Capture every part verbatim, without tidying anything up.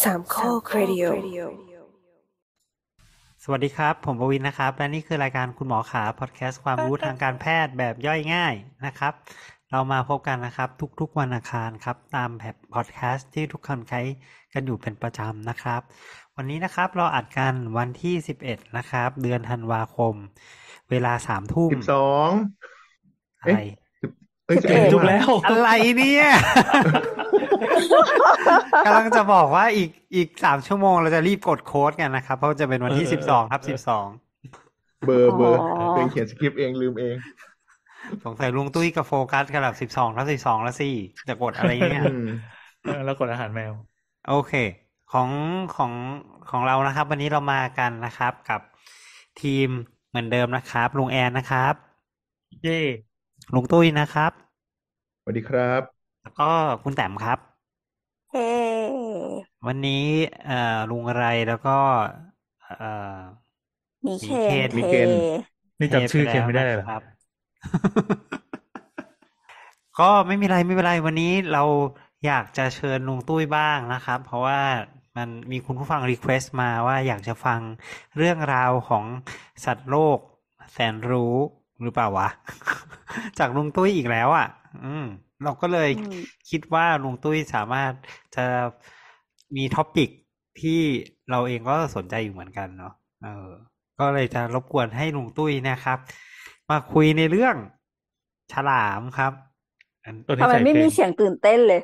สามข้อครดิโอสวัสดีครับผมประวินนะครับและนี่คือรายการคุณหมอขาพอดแคสต์ความรู้ทางการแพทย์แบบย่อยง่ายนะครับเรามาพบกันนะครับทุกๆวันอังคารครับตามแบบพอดแคสต์ที่ทุกคนใช้กันอยู่เป็นประจำนะครับวันนี้นะครับเราอัดกันวันที่สิบเอ็ดนะครับเดือนธันวาคมเวลาสามทุ่มสิบสองอะไรเอ๊ะสิบเอ้ยสิบเอ็ดสิบเอ็ดนี่หว่าถูกแล้วอะไรเนี่ยกำลังจะบอกว่าอีกอีกสามชั่วโมงเราจะรีบกดโค้ดกันนะครับเพราะจะเป็นวันที่สิบสองครับสิบสองเบอร์เบอร์อ๋อตัวเองเขียนสคริปต์เองลืมเองสงสัยลุงตุ้ยกับโฟกัสกันแบบสิบสองทับสิบสองแล้วสิจะกดอะไรเงี้ยอืมเออแล้วกดอาหารแมวโอเคของของของเรานะครับ วันนี้เรามากันนะครับกับทีมเหมือนเดิมนะครับลุงแอนนะครับเย่ลุงตุ้ยนะครับสวัสดีครับแล้วก็คุณแต้มครับเฮ้วันนี้เอ่อลุงอะไรแล้วก็เอ่อมีเคนมีเทเคนนี่จำชื่อเคนไม่ได้เลยเหรอครับ ก็ไม่มีไรไม่เป็นไรวันนี้เราอยากจะเชิญลุงตุ้ยบ้างนะครับ เพราะว่ามันมีคุณผู้ฟังรีเควสต์มาว่าอยากจะฟังเรื่องราวของสัตว์โลกแสนรู้หรือเปล่าวะ จากลุงตุ้ยอีกแล้วอ่ะ อืม เราก็เลยอืมคิดว่าลุงตุ้ยสามารถจะมีท็อปิกที่เราเองก็สนใจอยู่เหมือนกันเนาะเออ ก็เลยจะรบกวนให้ลุงตุ้ยนะครับ มาคุยในเรื่องฉลามครับอันตัวทำที่ไมใส่ไม่เพลมีงเสียงตื่นเต้นเลย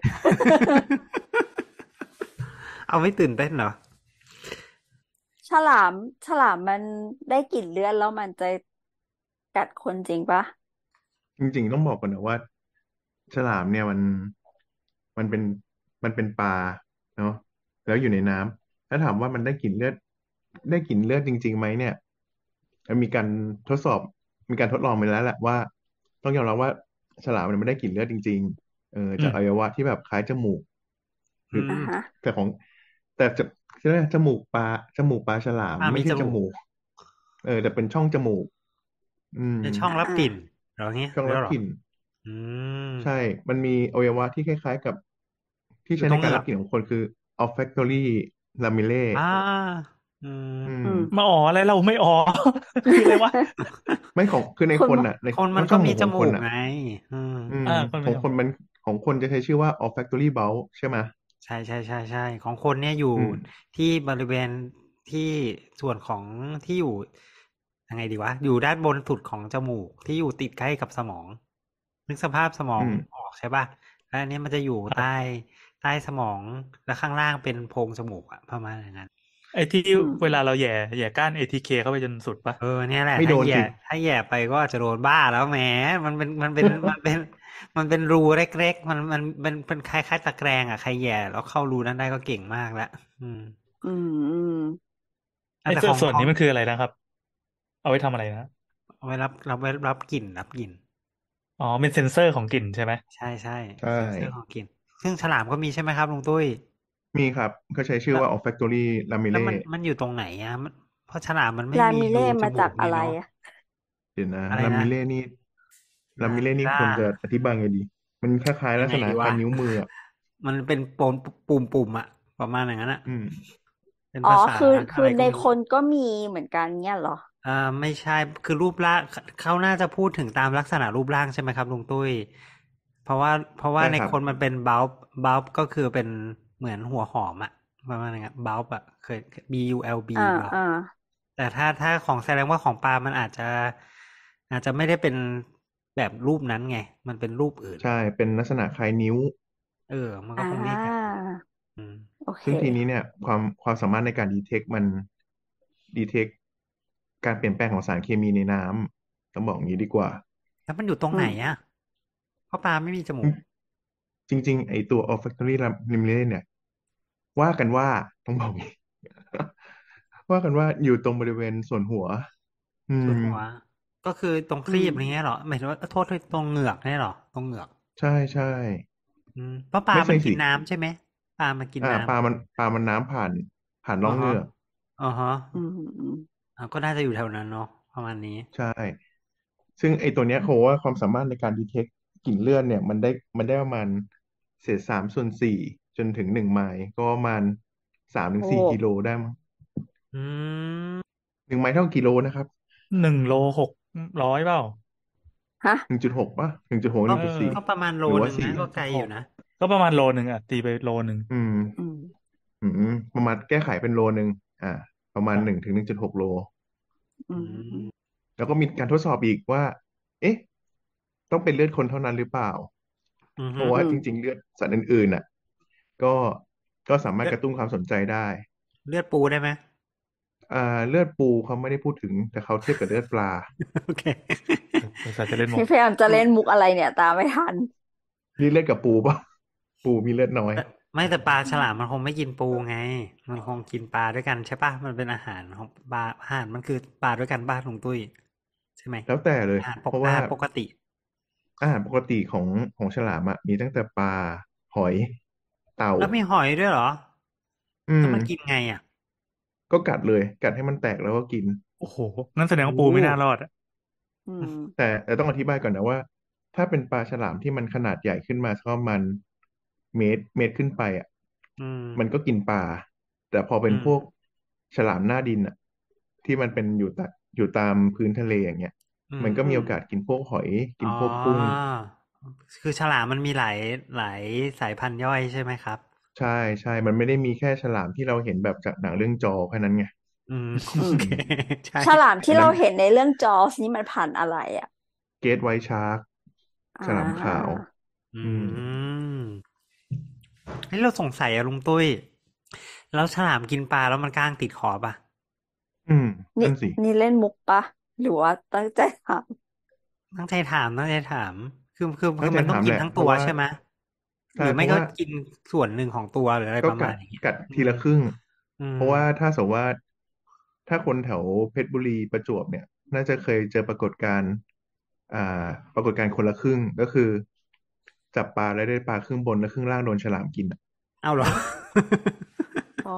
เอาไม่ตื่นเต้นเหรอฉลาม ฉลามมันได้กลิ่นเลือดแล้วมันจะกัดคนจริงปะจริงๆต้องบอกก่อนนะว่า ฉลามเนี่ยมันมันเป็นมันเป็นปลาเนาะแล้วอยู่ในน้ำถ้าถามว่ามันได้กลิ่นเลือด ได้กลิ่นเลือดจริงๆไหมเนี่ยมีการทดสอบมีการทดลองไปแล้วแหละว่า ต้องยอมรับว่าฉลามมันไม่ได้กลิ่นเลือดจริงๆเอออืจากมอวัยวะที่แบบคล้ายจมูก หรืออือ่าม ฮะแต่ของแต่จะใช่ไหมจมูกปลาจมูกปลาฉลามอ่าไม่มีใช่จจมูกมูก เออแต่เป็นช่องจมูก อืมเป็นช่องรับกลิ่นเหรอเงี้ยช่องหรืรัอบ เหรอกลิ่นอืมใช่ มันมีอวัยวะที่คล้ายๆกับ ที่อยู่ใช้ตรในงเหการงืรัอบ กกลิ่นของคนคือ olfactory lamella อ่า อืมอือืมมมาอ๋ออะไรเราไม่อ๋อ คืออะไรวะไม่ของคือในคนคนอ่ะ ในคนมันช่ก็องมีหูจของมูคนกอ่ะไง อืมอืมอ่าคนขมีองจคมูนกมันของคนจะใช้ชื่อว่า olfactory bulb ใช่ไหมใช่ๆๆๆของคนเนี่ยอยู่อืมที่บริเวณที่ส่วนของที่อยู่ ยังไงดีวะ อยู่ด้านบนสุดของจมูกที่อยู่ติดใกล้กับสมอง นึกสภาพสมออืงมออกใช่เปล่า แล้วอันเนี้ยมันจะอยู่ครัใต้บใต้สมอง แล้วข้างล่างเป็นโพรงจมูกอะ ประมาณอย่างงั้นไอ้ที่อืมเวลาเราแหย่แหย่ก้าน เอ ที เค เข้าไปจนสุดปะเออ เนี่ยแหละไม่ถ้าโดนแหย่สิถ้าแหย่ไปก็อาจจะโดนบ้าแล้วแหม มันเป็น มันเป็น มันเป็น มันเป็นรูเล็ก ๆ มัน มันเป็น เป็นคล้าย ๆ ตะแกรงอะ ใครแหย่แล้วเข้ารูนั้นได้ก็เก่งมากแล้ว อืมอืม อืมอาไอ้แต่ส่วขนองส่วนขอนี้งมันคืออะไรนะครับ เอาไว้ทำอะไรนะ? เอาไว้รับ รับ ไว้รับกลิ่น รับกลิ่นอ๋อ เป็นเซนเซอร์ของกลิ่นใช่ไหม? ใช่ใช่ๆ เซนเซอร์ของกลิ่น ซึ่งฉลามก็มีใช่ไหมครับลุงตุ้ย? มีครับ ก็ใช้ชื่อแล้วว่า olfactory แล้ว lamella มัน มันอยู่ตรงไหนอะ? มัน เพราะฉลามมันไม่มีรู lamella จมามูจากกอะนี่ไรเนาะอะ? เดี๋ยวนะอะไรนะ? lamella นี่ lamella นี่ lamella ควรจะอธิบายไงดี มันคล้าย ๆยัลังกไงษณะคดีวะ? ล้ายนิ้วมืออะมันเป็นโปน ปุ่ม ๆ อะ ประมาณอย่างงั้นน่ะอืมเป็นอ๋อภาษาคือ คอะืไรอก็ในไม่รู้คนก็มีเหมือนกันเงี้ยเหรอ? อ่า ไม่ใช่ คือรูปร่าง ข เขาน่าจะพูดถึงตามลักษณะรูปร่างใช่ไหมครับลุงตุ้ย? เพราะว่า เพราะว่าใช่ในครับคนมันเป็น bulb bulb ก็คือเป็นเหมือนหัวหอมอะ ประมาณอย่างงั้น bulb อะ เคย B U L B อา bulb ๆแต่ถ้า ถ้าของ แสดงว่าของปลามันอาจจะ อาจจะไม่ได้เป็นแบบรูปนั้นไง มันเป็นรูปอื่นใช่ เป็นลักษณะคล้ายนิ้วเออ มันอก็าคงเรียกอย่างนั้น อืมโอเคซึ่งทีนี้เนี่ย ความ ความสามารถในการ detect มัน detect การเปลี่ยนแปลงของสารเคมีในน้ำ ต้องบอกงี้ดีกว่าแล้วมันอยู่ตรงอืไหนมอะ? เพราะปลาไม่มีจมูอืกม จริง ๆ ไอ้ตัว olfactory lam lamella เนี่ย ว่ากันว่า ต้องบอกงี้ ว่ากันว่าอยู่ตรงบริเวณส่วนหัว อืส่วนมหัว ก็คือตรงอืครีบ อะไรมเงี้ยเหรอ? หมายถึงว่า เออ โทษ ๆ ตรงเหงือกเนี่ยเหรอ? ตรงเหงือกใช่ ๆอืม เพราะปลไาม่ใชมั่นกสิินน้ำใช่ไหม? ปลามันกินอาน้ปลาำมัน ปลามันน้ำผ่าน ผ่านรอ่ะฮองเหงะือกอะฮะอืม ๆ ๆอา ก็น่าจะอยู่แถวนั้นเนาะ ประมาณนี้ใช่ ซึ่งไอ้ตัวเนี้ยเขาบอกว่าความสามารถในการ detect กลิ่นเลือดเนี่ย มันได้ มันได้ประมาณเศษ สามส่วนสี่ จนถึง หนึ่ง ไมล์ ก็ประมาณสามถึงโอ้สี่กิโลได้มั้งอืมหนึ่งไม้เท่ากิโลนะครับหนึ่งโลหกร้อยเปล่าฮะหนึ่งจุดหกป่ะหนึ่งจุดหกหก็นึ่งจุดสี่ก็ประมาณโลหรือว่าสี่หนึ่งนะก็หนึ่งจุดหกไกลอยู่นะก็ประมาณโลหนึ่งอ่ะตีไปโลหนึ่งอืมอืมอืมประมาณแก้ไขเป็นโลนึงอ่าประมาณหนึ่งครับถึงหนึ่งจุดหกโลอือืมมแล้วก็มีการทดสอบอีกว่าเอ๊ะต้องเป็นเลือดคนเท่านั้นหรือเปล่าอืมฮึเพราะว่าอืมจริงๆเลือดสัตว์อื่นๆน่ะก็ก็สามารถเลือดกระตุ้นความสนใจได้เลือดปูได้ไหมอ่าเลือดปูเขาไม่ได้พูดถึงแต่เขาเทียบกับเลือดปลาโอเคบริษัทจะเล่นมุกพี่พยายามจะเล่นมุกอะไรเนี่ยตามไม่ทันนี่เลือดกับปูป่ะปูมีเลือดน้อยแต่ไม่แต่ปลาฉลามมันคงไม่กินปูไงมันคงกินปลาด้วยกันใช่ปะมันเป็นอาหารของปลาอาหารมันคือปลาด้วยกันบ้านลุงตุ้ยใช่ไหมแล้วแต่เลยอาหารปเพราะว่ากอาหารปกติอาหารปกติของของฉลามอะมีตั้งแต่ปลาหอยเต่าแล้วมีหอยด้วยเหรออืมแล้วมันกินไงอ่ะก็กัดเลยกัดให้มันแตกแล้วก็กินโอ้โหนั่นแสดงว่าโอ้ปูไม่น่ารอดอ่ะอืมแต่แต่ต้องอธิบายก่อนนะว่าถ้าเป็นปลาฉลามที่มันขนาดใหญ่ขึ้นมาสักประมาณเมตรเมตรขึ้นไปอ่ะอืมมันก็กินปลาแต่พอเป็นอืมพวกฉลามหน้าดินอ่ะที่มันเป็นอยู่ตะอยู่ตามพื้นทะเลอย่างเงี้ยอืมมันก็อืมมีโอกาสกินพวกหอยกิอ๋อนพวกกุ้งคือฉลามมันมีหลายหลายสายพันธุ์ย่อยใช่ไหมครับใช่ใช่มันไม่ได้มีแค่ฉลามที่เราเห็นแบบจากหนังเรื่องจอแค่นั้นไงอืมอืโอมเคใช่ฉลามที่เราอันนั้นเห็นในเรื่องจอสนี่มันพันธุ์อะไรอ่ะเกตไวท์ชาร์กอ่ฉลามขาวาอือืมมเฮ้ยเราสงสัยอะลุงตุ้ยแล้วฉลามกินปลาแล้วมันก้างติดคอป่ะอืมนี่นั่นสินี่เล่นมุกปะหรือว่าตั้งใจถามตั้งใจถามตั้งใจถามคือคือตั้คือมันต้องงใจถามแหละกินทั้งเพราะว่าตัวใช่ไหมหรือไม่ก็ใช่เพราะว่ากินส่วนหนึ่งของตัวหรืออะไรประก็กัดมาณอย่างเงี้ยกัดอืมทีละครึ่งอืมเพราะว่าถ้าสมมติว่าถ้าคนแถวเพชรบุรีประจวบเนี่ยน่าจะเคยเจอปรากฏการณ์อ่าปรากฏการณ์คนละครึ่งก็คือจับปลาแล้วได้ปลาครึ่งบนและครึ่งล่างโดนฉลามกินอะเอาเหรออ๋อ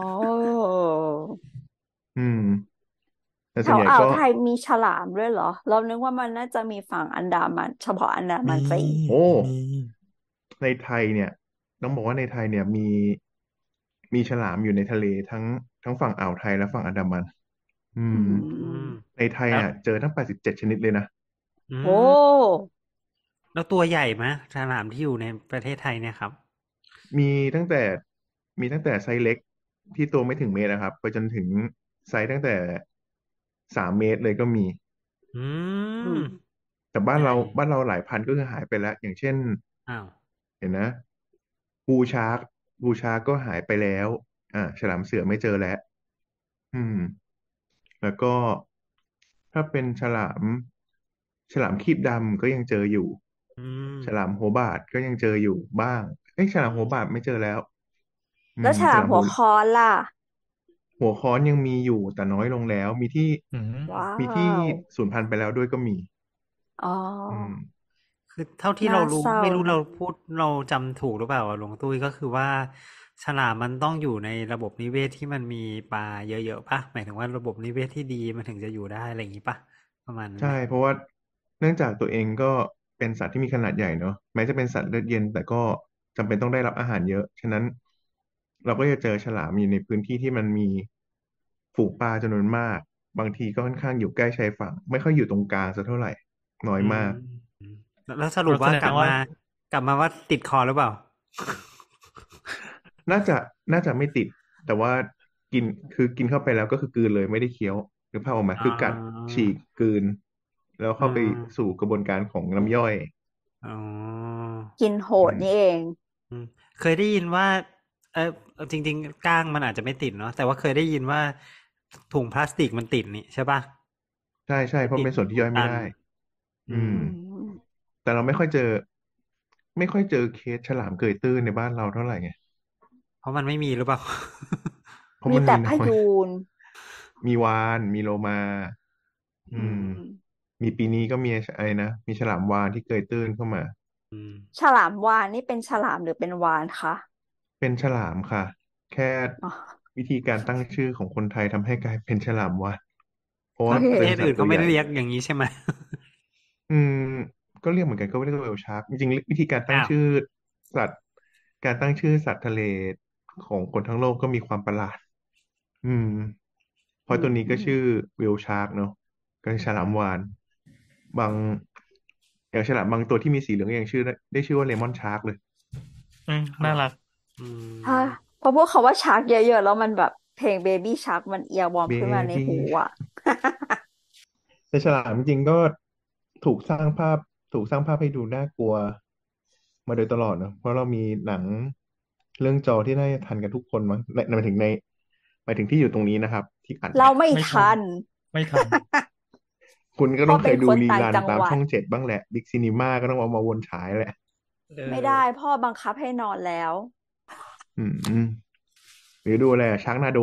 อืมแต่แถวอ่าวส่วนใหญ่ก็ไทยมีฉลามด้วยเหรอเรานึกว่ามันน่าจะมีฝั่งอันดามันเฉพาะอันดามีมันซะอีกโอ้มีในไทยเนี่ยต้องบอกว่าในไทยเนี่ยมีมีฉลามอยู่ในทะเลทั้งทั้งฝั่งอ่าวไทยและฝั่งอันดามัน อือืมอืมมในไทยแล้วอ่ะเจอทั้งแปดสิบเจ็ดชนิดเลยนะอืโอ้มแล้วตัวใหญ่ไหมฉลามที่อยู่ในประเทศไทยเนี่ยครับมีตั้งแต่มีตั้งแต่ไซส์เล็กที่ตัวไม่ถึงเมตรนะครับไปจนถึงไซส์ตั้งแต่สามเมตรเลยก็มีอือืมมแต่บ้านใหญ่เราบ้านเราหลายพันธุ์ก็คือหายไปแล้วอย่างเช่นอ้าวเห็นนะบูชาร์กบูชาร์กก็หายไปแล้วอ่าฉลามเสือไม่เจอแล้วอืมแล้วก็ถ้าเป็นฉลามฉลามครีบดำก็ยังเจออยู่อืมฉลามหัวบาทก็ยังเจออยู่บ้างเอ้ยฉลามอืมหัวบาทไม่เจอแล้วอืแล้วฉลามมฉลามหัวหัวค้อนล่ะหัวค้อนยังมีอยู่แต่น้อยลงแล้วมีที่อืมว้ามีที่วสูญพันธุ์ไปแล้วด้วยก็มีอ๋ออืมคือเท่าที่น่าเรารู้เศร้าไม่รู้เรานะพูดเราจำถูกหรือเปล่าอะหลวงตุ้ยก็คือว่าฉลามมันต้องอยู่ในระบบนิเวศที่มันมีปลาเยอะๆป่ะหมายถึงว่าระบบนิเวศที่ดีมันถึงจะอยู่ได้อะไรอย่างนี้ป่ะประมาณนั้นใช่ไหมเพราะว่าเนื่องจากตัวเองก็เป็นสัตว์ที่มีขนาดใหญ่เนอะแม้จะเป็นสัตว์เลือดเย็นแต่ก็จำเป็นต้องได้รับอาหารเยอะฉะนั้นเราก็จะเจอฉลามอยู่ในพื้นที่ที่มันมีฝูงปลาจำนวนมากบางทีก็ค่อนข้างอยู่ใกล้ชายฝั่งไม่ค่อยอยู่ตรงกลางสักเท่าไหร่น้อยอืมมากอืมแล้วแล้วสรุปก็แสดงว่าว่ากลับมากลับมาว่าติดคอหรือเปล่าน่าจะน่าจะไม่ติดแต่ว่ากินคือกินเข้าไปแล้วก็คือกลืนเลยไม่ได้เคี้ยวหรือภาพออกมาอ๋คือกัดอฉีกกลืนแล้วอืเข้าไปมสู่กระบวนการของน้ำย่อยอ๋อกินโหอืมดนี่เองอืมเคยได้ยินว่าเออจริงๆก้างมันอาจจะไม่ติดเนาะแต่ว่าเคยได้ยินว่าถุงพลาสติกมันติดนี่ใช่ป่ะใช่ใช่ไปติดเพราะเป็นส่วนที่อุดตันย่อยไม่ได้อือืมมอืมแต่เราไม่ค่อยเจอไม่ค่อยเจอเคสฉลามเกยตื้นในบ้านเราเท่าไหร่ไงเพราะมันไม่มีหรือเปล่าเพราะมีแต่พมันมีน้อยยูนมีวาฬมีโลมาอือืมมมีปีนี้ก็มีอะไรนะมีฉลามวาฬที่เกยตื้นเข้ามาอืมฉลามวาฬนี่เป็นฉลามหรือเป็นวาฬคะเป็นฉลามค่ะแค่อ๋อวิธีการตั้งชื่อของคนไทยทำให้กลายเป็นฉลามวาฬ เพราะว่าโอเคเป็นประเทศอื่นเขาไม่สัตว์ตัวใหญ่ได้เรียกอย่างนี้ใช่ไหมอืมก็เรียกเหมือนกันก็เรียกว่าเวลชาร์กจริงๆวิธีการตั้งอ้าวชื่อสัตว์การตั้งชื่อสัตว์ทะเลของคนทั้งโลกก็มีความประหลาด อืม เพอืราะตัวนี้ก็มชื่อวิลชาร์กเนาะก็คือฉลามวาฬบางอย่างฉลามบางตัวที่มีสีเหลืองยังชื่อได้ได้ชื่อว่าเลมอนชาร์กเลยอืมอ๋อน่ารักอืถ้าม พอพูดคำว่าชาร์กเยอะๆแล้วมันแบบเพลง Baby Shark มันเอียร์วอร์มขึ้นมาใน Baby หูอ่ะแต่ฉลามจริงๆก็ถูกสร้างภาพถูกสร้างภาพให้ดูน่ากลัวมาโดยตลอดเนอะเพราะเรามีหนังเรื่องจอที่น่าจะทันกันทุกคนมั้งในหมายถึงในหมายถึงที่อยู่ตรงนี้นะครับ ที่อัดเราเนี่ยไม่ไม่ทัทันนไม่ทันคุณก็พ่ต้อองเคเป็นยดูคนรีต่างรันจังตามหวัช่ดองเจ็ดบ้างแหละบิ๊กซีนีมาก็ต้องเอามาวนฉายแหละเอไม่อได้ พ่อบังคับให้นอนแล้วอืมหรือดูอะไรอะชักนาโด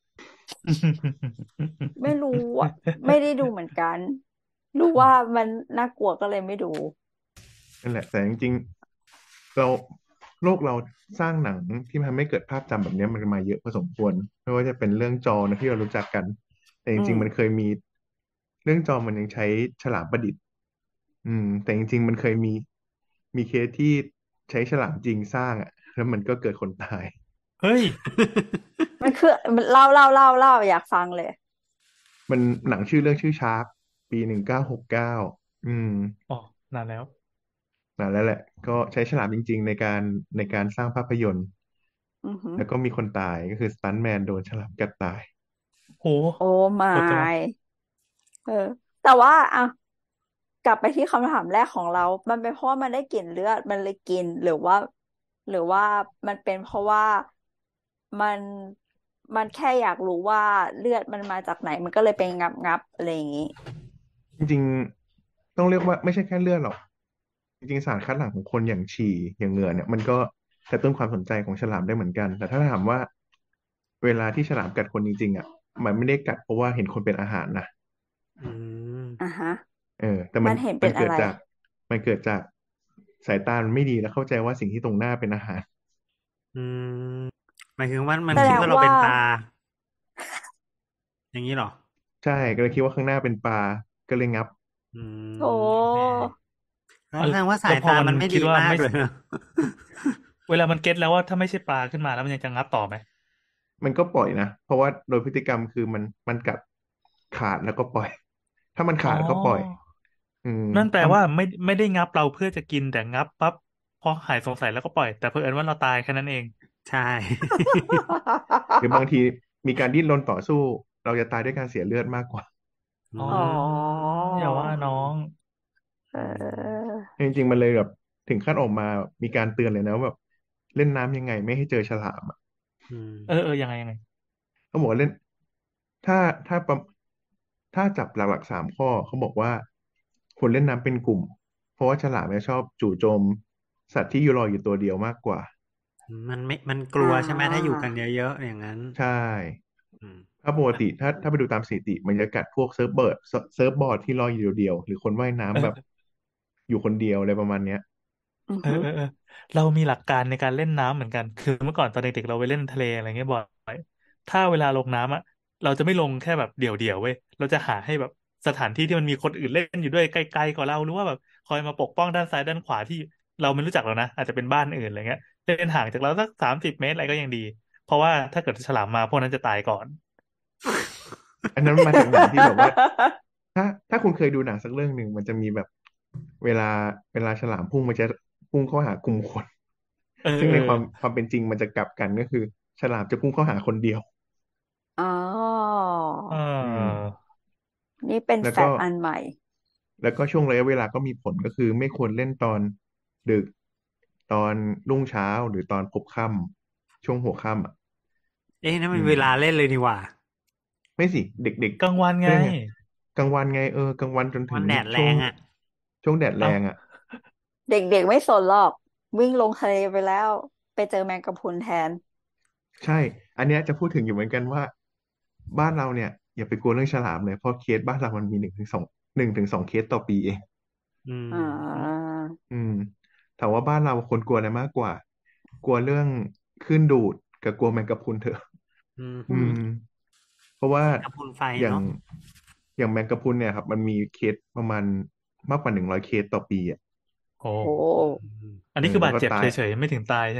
ไม่รู้อ่ะ ไม่ได้ดูเหมือนกัน รู้ว่ามันน่ากลัวก็เลยไม่ดูนั่นแหละ แต่จริงๆเราโลกเราสร้างหนังที่ทำให้เกิดภาพจำแบบเนี้ยมันมาเยอะพอสมควรไม่ว่าจะเป็นเรื่องจอนะที่เรารู้จักกัน แต่จอืริงมๆ มันเคยมีเรื่องจอมันยังใช้ฉลามประดิษฐ์ อืม แต่จริง ๆ มันเคยมีมีเคสที่ใช้ฉลามจริงสร้างอ่ะ แล้วมันก็เกิดคนตายเฮ้ยมันคือมันเล่าเล่าเล่าเล่าอยากฟังเลยมันหนังชื่อเรื่องชื่อชาร์กปีหนึ่งเก้าหกเก้าอืมอ๋อ นานแล้วนั่นแล้วแหละ ก็ใช้ฉลามจริง ๆ ในการในการสร้างภาพยนตร์อือหือแล้วก็มีคนตายก็คือสตันท์แมนโดนฉลามกัดตายโหโอ้ไมโหดจังวะยเออ แต่ว่าอ่ะกลับไปที่คำถามแรกของเรา มันเป็นเพราะว่ามันได้กลิ่นเลือดมันเลยกิน หรือว่า หรือว่ามันเป็นเพราะว่ามันมันแค่อยากรู้ว่าเลือดมันมาจากไหน มันก็เลยไปงับงับอะไรอย่างนี้จริงๆ ต้องเรียกว่าไม่ใช่แค่เลือดหรอก จริงๆ สารคัดหลั่งของคนอย่างฉี่อย่างเหงื่อเนี่ยมันก็กระตุ้นความสนใจของฉลามได้เหมือนกัน แต่ถ้าถามว่าเวลาที่ฉลามกัดคนจริงๆอ่ะมันไม่ได้กัดเพราะว่าเห็นคนเป็นอาหารนะอืมอ่ะฮะเออ แต่มัมัน นเห็นมัเป็น นเกิอะดไรจากมันเกิดจากสายตามันไม่ดีแล้วเข้าใจว่าสิ่งที่ตรงหน้าเป็นอาหารอืม หมายถึงว่ามันแสดคิดงว่าเราว่าเป็นปลา อย่างนี้เหรอใช่ก็เลยคิดว่าข้างหน้าเป็นปลาก็เลยงับอืมโอ้โอเคแล้วอ่ะแสดงว่าสาแล้วยพอตามันมันไม่คิดีดว่ามากไม่เลยนะเวลามันเก็ตแล้วว่าถ้าไม่ใช่ปลาขึ้นมาแล้วมันยังจะงับต่อไหมมันก็ปล่อยนะ เพราะว่าโดยพฤติกรรมคือมันมันกัดขาดแล้วก็ปล่อย ถ้ามันอ๋อขาดก็ปล่อย อืมนั่นแปลถ้าว่าไม่ไม่ได้งับเราเพื่อจะกินแต่งับปั๊บพอหายสงสัยแล้วก็ปล่อย แต่เผอิญว่าเราตายแค่นั้นเองใช่หรือบางทีมีการดิ้นรนต่อสู้ เราจะตายด้วยการเสียเลือดมากกว่าอ๋ออ๋ออย่าว่าน้องเออจริงๆมันเลยแบบถึงขั้นออกมามีการเตือนเลยนะว่าแบบเล่นน้ำยังไงไม่ให้เจอฉลามอะอืมเออเออยังไงยังไงเขาบอกว่าเล่น ถ้าถ้าประถ้าจับหลักๆสามข้อเขาบอกว่าควรเล่นน้ำเป็นกลุ่ม เพราะว่าฉลามเนี่ยชอบจู่โจม สัตว์ที่อยู่รออยู่ตัวเดียวมากกว่ามันไม่ มันกลัวอ่าใช่ไหมถ้าอยู่กันเยอะๆอย่างนั้นใช่อืมถ้าปกติถ้าถ้าไปดูตามสถิติ มันจะกัดพวกเซิร์ฟเบิร์ดเซิร์ฟบอร์ดที่ลอยอยู่เดียวๆหรือคนว่ายเอน้ำอแบบอยู่คนเดียวอะไรประมาณเนี้ยอือเอหืออเออเออเรามีหลักการในการเล่นน้ำเหมือนกัน คือเมื่อก่อนตอนเด็กๆเราไปเล่นทะเลอะไรเงี้ยบ่อยถ้าเวลาลงน้ำอ่ะเราจะไม่ลงแค่แบบเดี่ยวๆเว้ยเราจะหาให้แบบสถานที่ที่มันมีคนอื่นเล่นอยู่ด้วยไกลๆกว่าเราหรือว่าแบบคอยมาปกป้องด้านซ้ายด้านขวาที่เราไม่รู้จักเรานะอาจจะเป็นบ้านอื่นอะไรเงี้ยเล่นห่างจากเราสักสามสิบเมตรอะไรก็ยังดี เพราะว่าถ้าเกิดฉลามมาพวกนั้นจะตายก่อนอันนั้นมาจากหนังที่แบบว่า ถ้าถ้าคุณเคยดูหนังสักเรื่องหนึ่งมันจะมีแบบเวลาเวลาฉลามพุ่งมันจะพุ่งเข้าหากลุ่มคนเออซึ่งเอในอความความเป็นจริงมันจะกลับกันก็คือ ฉลามจะพุ่งเข้าหาคนเดียวอ๋อเออืมอนี่เป็นแล้วแฟก็กต์อันใหม่แล้วก็ช่วงระยะเวลาก็มีผลก็คือไม่ควรเล่นตอนดึกตอนรุ่งเช้าหรือตอนพบค่ำช่วงหัวค่ำอ่ะเอ๊ะนั่นอืมันมเวลาเล่นเลยนี่หว่าไม่สิเด็กกลางวันๆไงเรียกไงกลางวันไงเออกลางวันจนถึวังนแดดแรช่วงงอ่ะช่วงแดดแรเอ้างอ่ะเด็กๆไม่สนหรอก วิ่งลงทะเลไปแล้ว ไปเจอแมงกะพรุนแทนใช่ อันเนี้ยจะพูดถึงอยู่เหมือนกันว่า บ้านเราเนี่ยอย่าไปกลัวเรื่องฉลามเลยเพราะเคสบ้านเรามันมีหนึ่งถึงสองหนึ่งถึงสองเคสต่อปีเองอืมอ่าอืมถามว่าบ้านเราคนกลัวอะไรมากกว่า กลัวเรื่องคลื่นดูดกับกลัวแมงกะพรุนเถอะอืมอืม เพราะว่ากระพุนไฟอย่างเนาะอย่างแมงกะพรุนเนี่ยครับ มันมีเคสประมาณมากกว่าหนึ่งร้อยเคสต่อปีอ่ะโอ้โอ้อืมอันเอนี้อคือแล้บาว ดก็เจ็บตายเฉยๆไม่ถึงตายใช่ไหม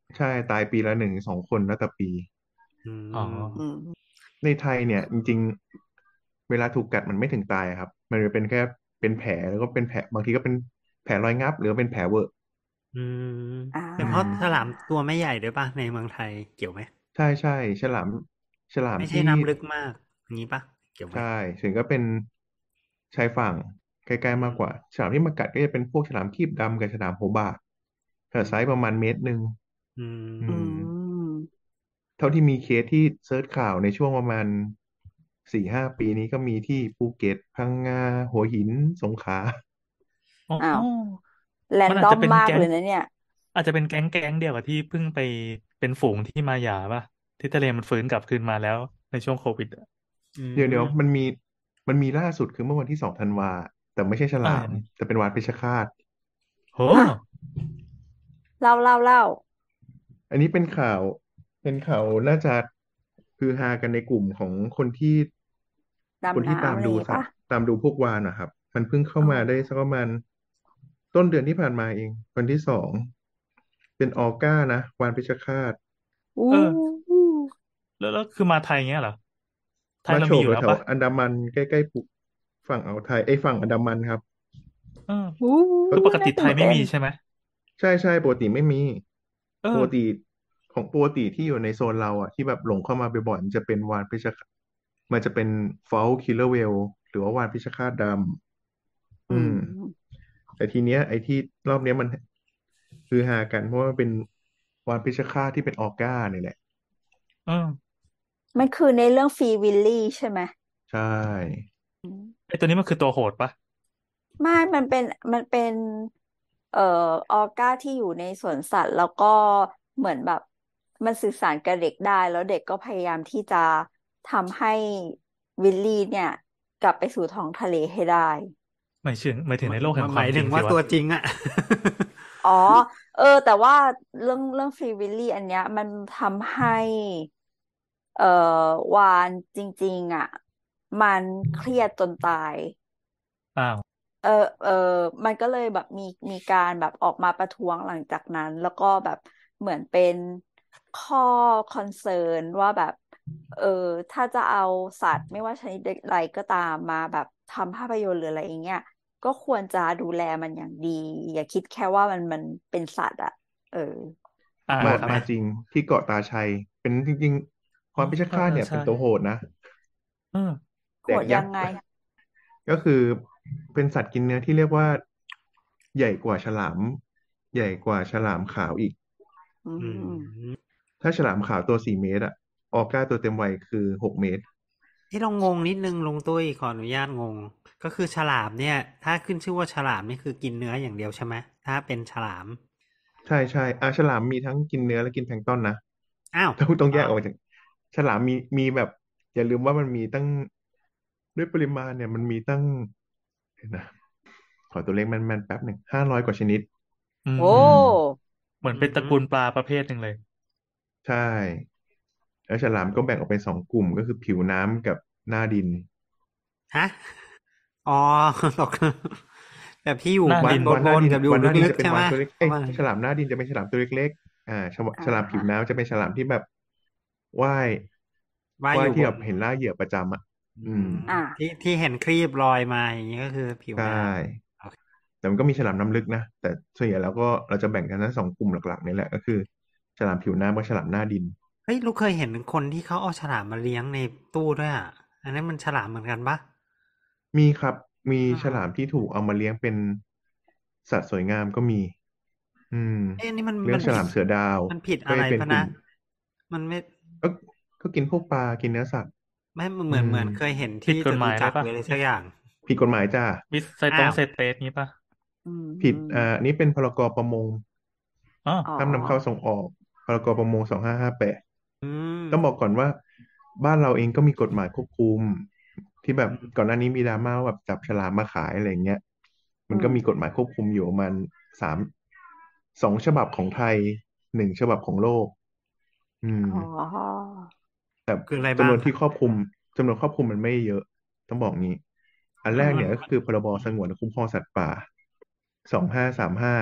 ใช่ตายปีละหนึ่งสองคนแล้วแต่ปีอือ๋อมอืมในไทยเนี่ยจริงๆเวลาถูกกัดมันไม่ถึงตายครับมันจะเป็นแค่เป็นแผลแล้วก็เป็นแผลบางทีก็เป็นแผลรอยงับหรือว่าเป็นแผลเวอะอืมอ่เป็นเพราะฉาลามตัวไม่ใหญ่ด้วยป่ะในเมืองไทยเกี่ยวไหมใช่ใช่ฉลามฉลามไม่ใช่ที่น้ำลึกมากอย่างนี้ป่ะเกี่ยวไหมใช่ถึงก็เป็นชายฝั่งใกล้อืๆมากกว่ามฉลามที่มากัดก็จะเป็นพวกฉลามครีบดำกับฉลามหัวบาดขอืนาดไซส์ประมาณมเมตรหนึ่งอืมอือืมมเท่าที่มีเคสที่เซิร์ชข่าวในช่วงประมาณสี่ห้าปีนี้ก็มีที่ภูเก็ตพังงาหัวหินสงขลาอ๋อ้าวอแรนมันอาจจะดอมมากเป็นแก๊งเลยนะเนี่ยอาจจะเป็นแก๊งแก๊งเดียวกับที่เพิ่งไปเป็นฝูงที่มาหยาป่ะที่ทะเลมันฟื้นกลับคืนมาแล้วในช่วงโควิดอะอืเดี๋ยวเดี๋ยวมันมมีมันมีล่าสุดคือเมื่อวันที่สองธันวาแต่ไม่ใช่ฉลามอะไรนะแต่เป็นวาฬเพชฌฆาตโหฮะเล่าเล่าเล่าอันนี้เป็นข่าวเป็นข่าวน่าจะคือฮากันในกลุ่มของคนที่คนดำน้ำที่ตามอะไรอย่างงี้ปะดูสัตว์ตามดูพวกวาฬนะครับมันเพิ่งเข้าอ๋อมาได้สักประมาณต้นเดือนที่ผ่านมาเองวันที่สองเป็นออก้านะวาฬเพชฌฆาตอู้เออแล้วแล้วคือมาไทยเงี้ยเหรอไทยเรามาโฉบแถวมีอยู่แล้วปะๆอันดามันใกล้ๆปุฝั่งอ่าวไทยไอ้ยฝั่งอันดามันครับเอออู้เขาคือปกน่าติไทยไม่ตื่นเต้นมีใช่ไหมใช่ใช่ปกติไม่มีเออปกติของปกติที่อยู่ในโซนเราอ่ะที่แบบหลงเข้ามาบ่อยๆมันจะเป็นวาฬเพชฌฆาตมันจะเป็นฟอลคิลเลอร์เวลหรือว่าวาฬเพชฌฆาตดำอือืมมแต่ทีเนี้ยไอ้ที่รอบเนี้ยมันคือฮากันเพราะว่ามันเป็นวาฬเพชฌฆาตที่เป็นออก้าเนี่ยแหละเออมันคือในเรื่องฟรีวิลลี่ใช่ไหมใช่อืมไอตัวนี้มันคือตัวโหดปะไม่มันเป็นมันเป็นเอ่อออก้าที่อยู่ในสวนสัตว์แล้วก็เหมือนแบบมันสื่อสารกับเด็กได้แล้วเด็กก็พยายามที่จะทำให้วิลลี่เนี่ยกลับไปสู่ท้องทะเลให้ได้หมายถึงหมายถึงหมายในโลกแห่งความหมายถึงจริงสิวะว่าตัวจริงอ่ะอ๋อเออแต่ว่าเรื่องเรื่องฟรีวิลลี่อันเนี้ยมันทำให้เอ่อวานจริงๆอ่ะมันเครียดจนตายอ้าวเออเออมันก็เลยแบบมีมีการแบบออกมาประท้วงหลังจากนั้นแล้วก็แบบเหมือนเป็นข้อคอนเซิร์นว่าแบบเออถ้าจะเอาสัตว์ไม่ว่าชนิดใดก็ตามมาแบบทำภาพยนตร์หรืออะไรอย่างเงี้ย ก็ควรจะดูแลมันอย่างดีอย่าคิดแค่ว่ามันมันเป็นสัตว์อะเอออ่ามาโหดไหมมาจริงที่เกาะตาชัยเป็นจริงๆวาอ๋อฬเพชฌฆาตเออใช่เนี่ยเป็นตัวโหดนะเออโหแดกยักษ์ดยังไงก็คือเป็นสัตว์กินเนื้อที่เรียกว่าใหญ่กว่าฉลามใหญ่กว่าฉลามขาวอีกอือืมมถ้าฉลามขาวตัวสี่เมตรอะออก้าตัวเต็มวัยคือหกเมตรที่เรางงนิดนึงลุงตุ้ยขออนุญาตงงก็คือฉลามเนี่ยถ้าขึ้นชื่อว่าฉลามนี่คือกินเนื้ออย่างเดียวใช่ไหมถ้าเป็นฉลามใช่ใช่อาฉลามมีทั้งกินเนื้อและกินแพลงก์ตอนนะอ้าวต้องต้องอ๋อแยกออกจากฉลามมีมีแบบอย่าลืมว่ามันมีตั้งด้วยปริมาณเนี่ยมันมีตั้งเดี๋ยวนะขอตัวเลขแม่นๆแป๊บหนึ่งห้าร้อยกว่าชนิดอืโอ้อืมมเหมือนอืเป็นตระกูลปมลาประเภทหนึ่งเลยใช่แล้วฉลามก็แบ่งออกเป็นสองกลุ่มก็คือผิวน้ำกับหน้าดินฮะอ๋อตกแบบที่อยู่บนวันหน้าดินวันหน้าดินบนกับอยู่วันหน้าดินลึกๆใช่ไหมจะเป็นวานตัวเล็กเอ้ยประมาณฉลามหน้าดินจะเป็นฉลามตัวเล็กๆอ่าฉลามอ่ฉลามผิวาน้ำจะเป็นฉลามที่แบบว่ายว่ายอยู่บนว่ายที่แบบเห็นล่าเหยื่อประจำอ่ะอือืมมอ่าที่ที่เห็นครีบลอยมาอย่างนี้ก็คือผิวใช่น้ำโอเคแต่มันก็มีฉลามน้ำลึกนะแต่ส่วนใหญ่แล้วก็เราจะแบ่งกันทั้งสองกลุ่มหลักๆนี่แหละก็คือฉลามผิวน้ำกับฉลามหน้าดินเฮ้ยลูกเคยเห็นคนที่เขาเอาฉลามมาเลี้ยงในตู้ด้วยอ่ะอันนั้นมันฉลามเหมือนกันปะมีครับมีอ๋อฉลามที่ถูกเอามาเลี้ยงเป็นสัตว์สวยงามก็มีอืมเอ้ยอันนี่มันเลี้ยงมันผิดฉลามเสือดาวมันผิดก็อะไรจะเป็นกลุ่มปะนะมันไม่ก็ก็กินพวกปลากินเนื้อสัตว์ไม่เหอืมือนเหมมือนเคยเห็นผิดที่จกฎหมายอะไรปะตุจักรหรืออะไรสักอย่างผิดกฎหมายจ้าวิสไซตอ้าวงเซเตสนี้ปะอืมผิดอืมอ่าอันนี้เป็นพรกประมงอ๋ออ๋อห้ามนำเข้าส่งออกพรกประมงสองห้าห้าแปดอืมต้องบอกก่อนว่าบ้านเราเองก็มีกฎหมายควบคุมที่แบบอืมก่อนหน้านี้มีดราม่าว่าแบบจับฉลามมาขายอะไรเงี้ยมันก็อืมมีกฎหมายควบคุมอยู่ประมาณสามสองฉบับของไทยหนึ่งฉบับของโลกอืมอ๋อคืออะไรจำนวนบ้างครับที่ครอบคลุมจำนวนครอบคลุมมันไม่เยอะต้องบอกงี้อันมันมันแรกเนี่ยก็คือพรบสงวนและคุ้มครองสัตว์ป่าสองห้าสามห้า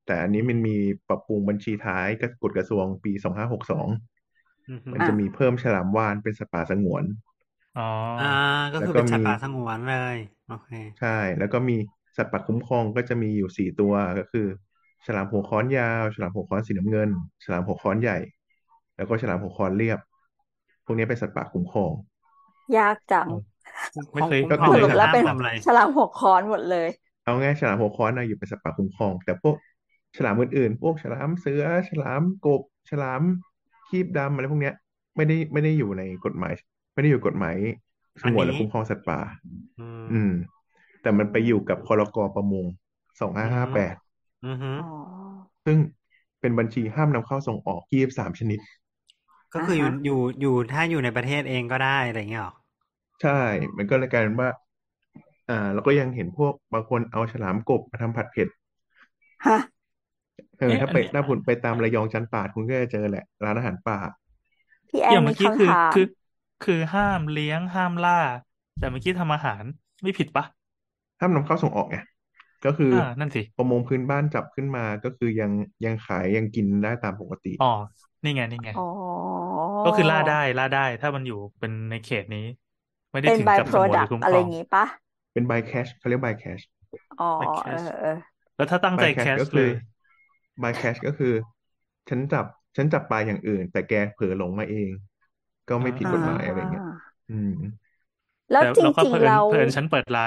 แต่อันนี้มันมีปรับปรุงบัญชีท้ายกับกฎกระทรวงปีสองห้าหกสองอือฮึมันอ่ะจะมีเพิ่มฉลามวาฬเป็นสัตว์ป่าสงวนอ๋ออ่าก็แล้วก็มีคือเป็นสัตว์ป่าสงวนเลยโอเคใช่แล้วก็มีสัตว์ป่าคุ้มครองก็จะมีอยู่สี่ตัวก็คือฉลามหัวค้อนยาวฉลามหัวค้อนสีน้ำเงินฉลามหัวค้อนใหญ่แล้วก็ฉลามหัวค้อนเรียบพวกนี้เป็นสัตว์ป่าคุ้มครองยากจังอ๋อคุ้มคไม่เคยรองคุ้มก็คือครองแต่สรุปแล้วเป็นห้ามทำอะไรฉลามหัวค้อนหมดเลยเอาง่ายฉลามหัวค้อนนะอยู่เป็นสัตว์ป่าคุ้มครองแต่พวกฉลามอื่นๆพวกฉลามเสือฉลามกบฉลามครีบดำอะไรพวกเนี้ยไม่ได้ไม่ได้อยู่ในกฎหมายไม่ได้อยู่กฎหมายสอันนี้งวนและคุ้มครองสัตว์ป่าอืมอืมแต่มันไปอยู่กับพรกประมงสองห้าอือฮึห้าแปดอือฮึอ๋อซึ่งเป็นบัญชีห้ามนำเข้าส่งออกยี่สิบสามชนิดก็คืออยู่อ่ะฮะอยู่อยู่ถ้าอยู่ในประเทศเองก็ได้อะไรอย่างเงี้ยหรอใช่มันก็เลยกลายเป็นว่าอ่าเราก็ยังเห็นพวกบางคนเอาฉลามกบมาทำผัดเผ็ดฮะเออถ้าไปเอ๊ะอันนี้ถ้าคุณไปตามระยองจันทร์ป่าดคุณก็จะเจอแหละร้านอาหารป่าพี่แออย่างเมื่นมีอกี้คือคำถามคือคือห้ามเลี้ยงห้ามล่าแต่เมื่อกี้ทำอาหารไม่ผิดปะห้ามนำเข้าส่งออกไงก็คืออ่านั่นสิประมงพื้นบ้านจับขึ้นมาก็คือยังยังขายยังกินได้ตามปกติอ๋อนี่ไงนี่ไงอ๋อก็คือล่าได้ล่าได้ถ้ามันอยู่เป็นในเขตนี้ไม่ได้เป็นถึง by กับสงวนหรือ product อะไรคุ้มครองอย่างงี้ปะเป็น by cash เขาเรียก by cash อ๋อไปแคเออชเออแล้วถ้าตั้งใจ by แค cash ชเลยก็คือ by cash ก็คือฉันจับฉันจับปลาอย่างอื่นแต่แกเผลอหลงมาเองก็อ่ไม่ผิดอ่กฎหมายอะไราเงี้ยอืมแล้วจแต่เราก็เผริงๆเราอิญเผอิญฉันเปิดร้าน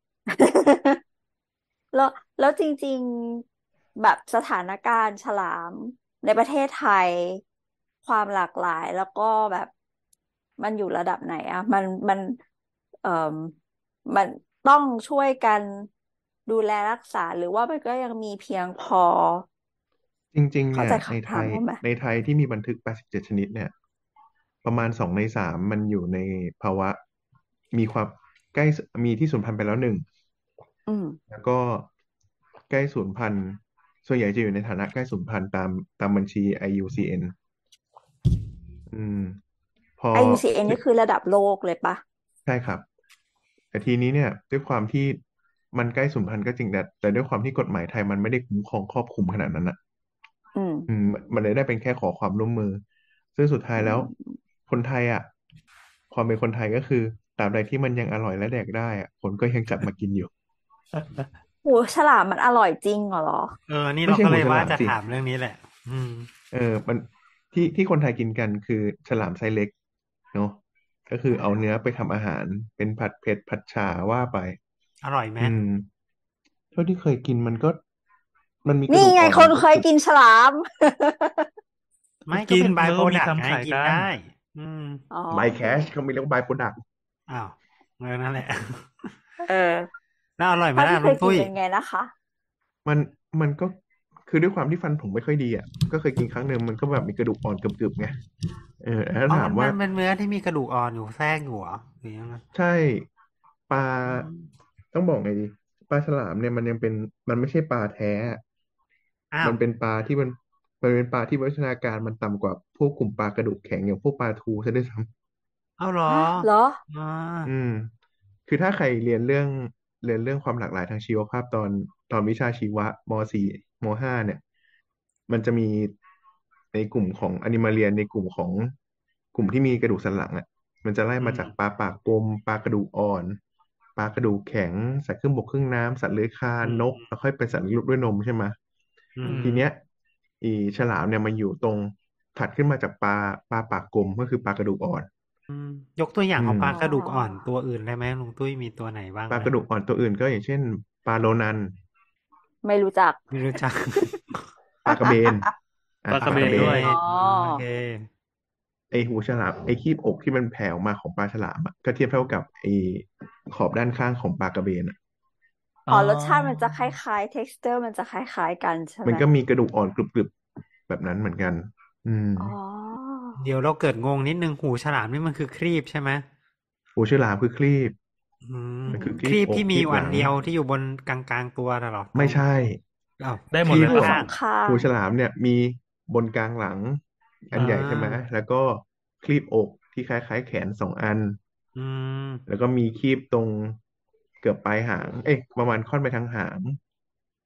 แล้วแล้วจริงๆแบบสถานการณ์ฉลามในประเทศไทยความหลากหลายแล้วก็แบบมันอยู่ระดับไหนอะมันมันเอ่อมันต้องช่วยกันดูแลรักษาหรือว่ามันก็ยังมีเพียงพอจริงๆเนี่ยเข้าใจในคำไทยถามเขาไหมในไทยที่มีบันทึกแปดสิบเจ็ดชนิดเนี่ยประมาณสองในสามมันอยู่ในภาวะมีความใกล้มีที่สูญพันธุ์ไปแล้วหนึ่งอืมแล้วก็ใกล้สูญพันธุ์ส่วนใหญ่จะอยู่ในฐานะใกล้สูญพันธุ์ตามตามบัญชี ไอ ยู ซี เอ็น อืมพอไอ ยู ซี เอ็น นนี่คือระดับโลกเลยปะใช่ครับแต่ทีนี้เนี่ยด้วยความที่มันใกล้สูญพันธุ์ก็จริงแต่แต่ด้วยความที่กฎหมายไทยมันไม่ได้คุ้มครองครอบคลุมขนาดนั้นอ่ะอืมอืมมันเลยได้เป็นแค่ขอความร่วมมือซึ่งสุดท้ายอืแล้วมคนไทยอ่ะความเป็นคนไทยก็คือตราบใดที่มันยังอร่อยและแดกได้อ่ะคนก็ยังจับมากินอยู่โหฉลามมันอร่อยจริงเหรอเออนี่ไม่ใช่หูเราก็เลยว่าฉลามสิจะถามเรื่องนี้แหละอืมเออมันที่ที่คนไทยกินกันคือฉลามไซส์เล็กเนาะก็คือเอาเนื้อไปทำอาหารเป็นผัดเผ็ดผัดฉ่าว่าไปอร่อยไหมอืมเท่าที่เคยกินมันก็มันมีกระนี่ไงดูกอ่อนคนเคยมันก็กรุบกินฉลามไม่ก็กินเป็นบายแล้วก็มีโปรดักต์ไงทำขายกันกินได้อืมอ๋อบายแคโอเคชเขามีเรียกว่าบายโปรดักต์อ้าวเออนั่นแหละเออน่าอร่อยไหมเท่าล่ะที่เคยกินลุงตุ้ยเป็นไงนะคะมันมันก็คือด้วยความที่ฟันผมไม่ค่อยดีอ่ะก็เคยกินครั้งหนึ่งมันก็แบบมีกระดูกอ่อนกรึบๆไงเออแล้วอ๋อถามว่ามันมันเป็นเนื้อที่มีกระดูกอ่อนอยู่แทรกอยู่เหรอหรือยังไงใช่ปลาอืมต้องบอกไงดีปลาฉลามเนี่ยมันยังเป็นมันไม่ใช่ปลาแท้อ้าวมันเป็นปลาที่มันมันเป็นปลาที่วิวัฒนาการมันต่ำกว่าพวกกลุ่มปลากระดูกแข็งอย่างพวกปลาทูซะด้วยซ้เอาเหรอฮะเหรออ่าำอืมคือถ้าใครเรียนเรื่องเรียนเรื่องความหลากหลายทางชีวภาพตอนตอนวิชาชีวะม .สี่ ม .ห้า เนี่ยมันจะมีในกลุ่มของอนิมาเรียนในกลุ่มของกลุ่มที่มีกระดูกสันหลังอ่ะมันจะไล่อืมมาจากปลาปากกลมปลากระดูกอ่อนปลากระดูกแข็งสัตว์ครึ่งบกครึ่งน้ำสัตว์เลื้อยคลานนกอืมอืมแล้วค่อยเป็นสัตว์เลี้ยงลูกด้วยนมใช่ไหมอือืมทีเนี้ยอีฉลามเนี่ยมันอยู่ตรงถัดขึ้นมาจากปลาปลาปากกลมก็คือปลากระดูกอ่อนอืมยกตัวอย่างอืมของปลาอ๋อกระดูกอ่อนตัวอื่นได้ไหมลุงตุ้ยมีตัวไหนบ้างไหมปลากระดูกอ่อนตัวอื่นก็อย่างเช่นปลาโลนันไม่รู้จักไม่รู้จักปลากระเบนปลากอ่ะปลากระเบนระเบนด้วยอ๋ออ๋อโอเคไอหูฉลามไอคีบอกที่มันแผ่ออกมาของปลาฉลามอะก็เทียบเท่ากับไอขอบด้านข้างของปลากระเบนอะอ๋อ๋อรสชาติมันอจะคล้ายๆ texture มันจะคล้ายๆกันใช่ไหมมันก็มีกระดูกอ่อนกรึบๆแบบนั้นเหมือนกันอืมอ๋อเดี๋ยวเราเกิดงงนิดนึงหูฉลามนี่มันคือครีบใช่ไหมหูฉลามคือครีบอืมมันคือคครีบรีบอกที่มีอยู่อันครีบหลังเดียวที่อยู่บนกลางกลางตัวน่ะเหรอตรงไม่ใช่อ้าวได้หครีบของมดเลยปะมีอยู่สอข้างงข้างหูฉลามเนี่ยมีบนกลางหลังๆอ่อันใหญ่ใช่ไหมาแล้วก็ครีบอกที่คล้ายๆแขนสองอันอืมแล้วก็มีครีบตรงเกือบปลายหางเอ๊ะประมาณค่อนไปทางหาง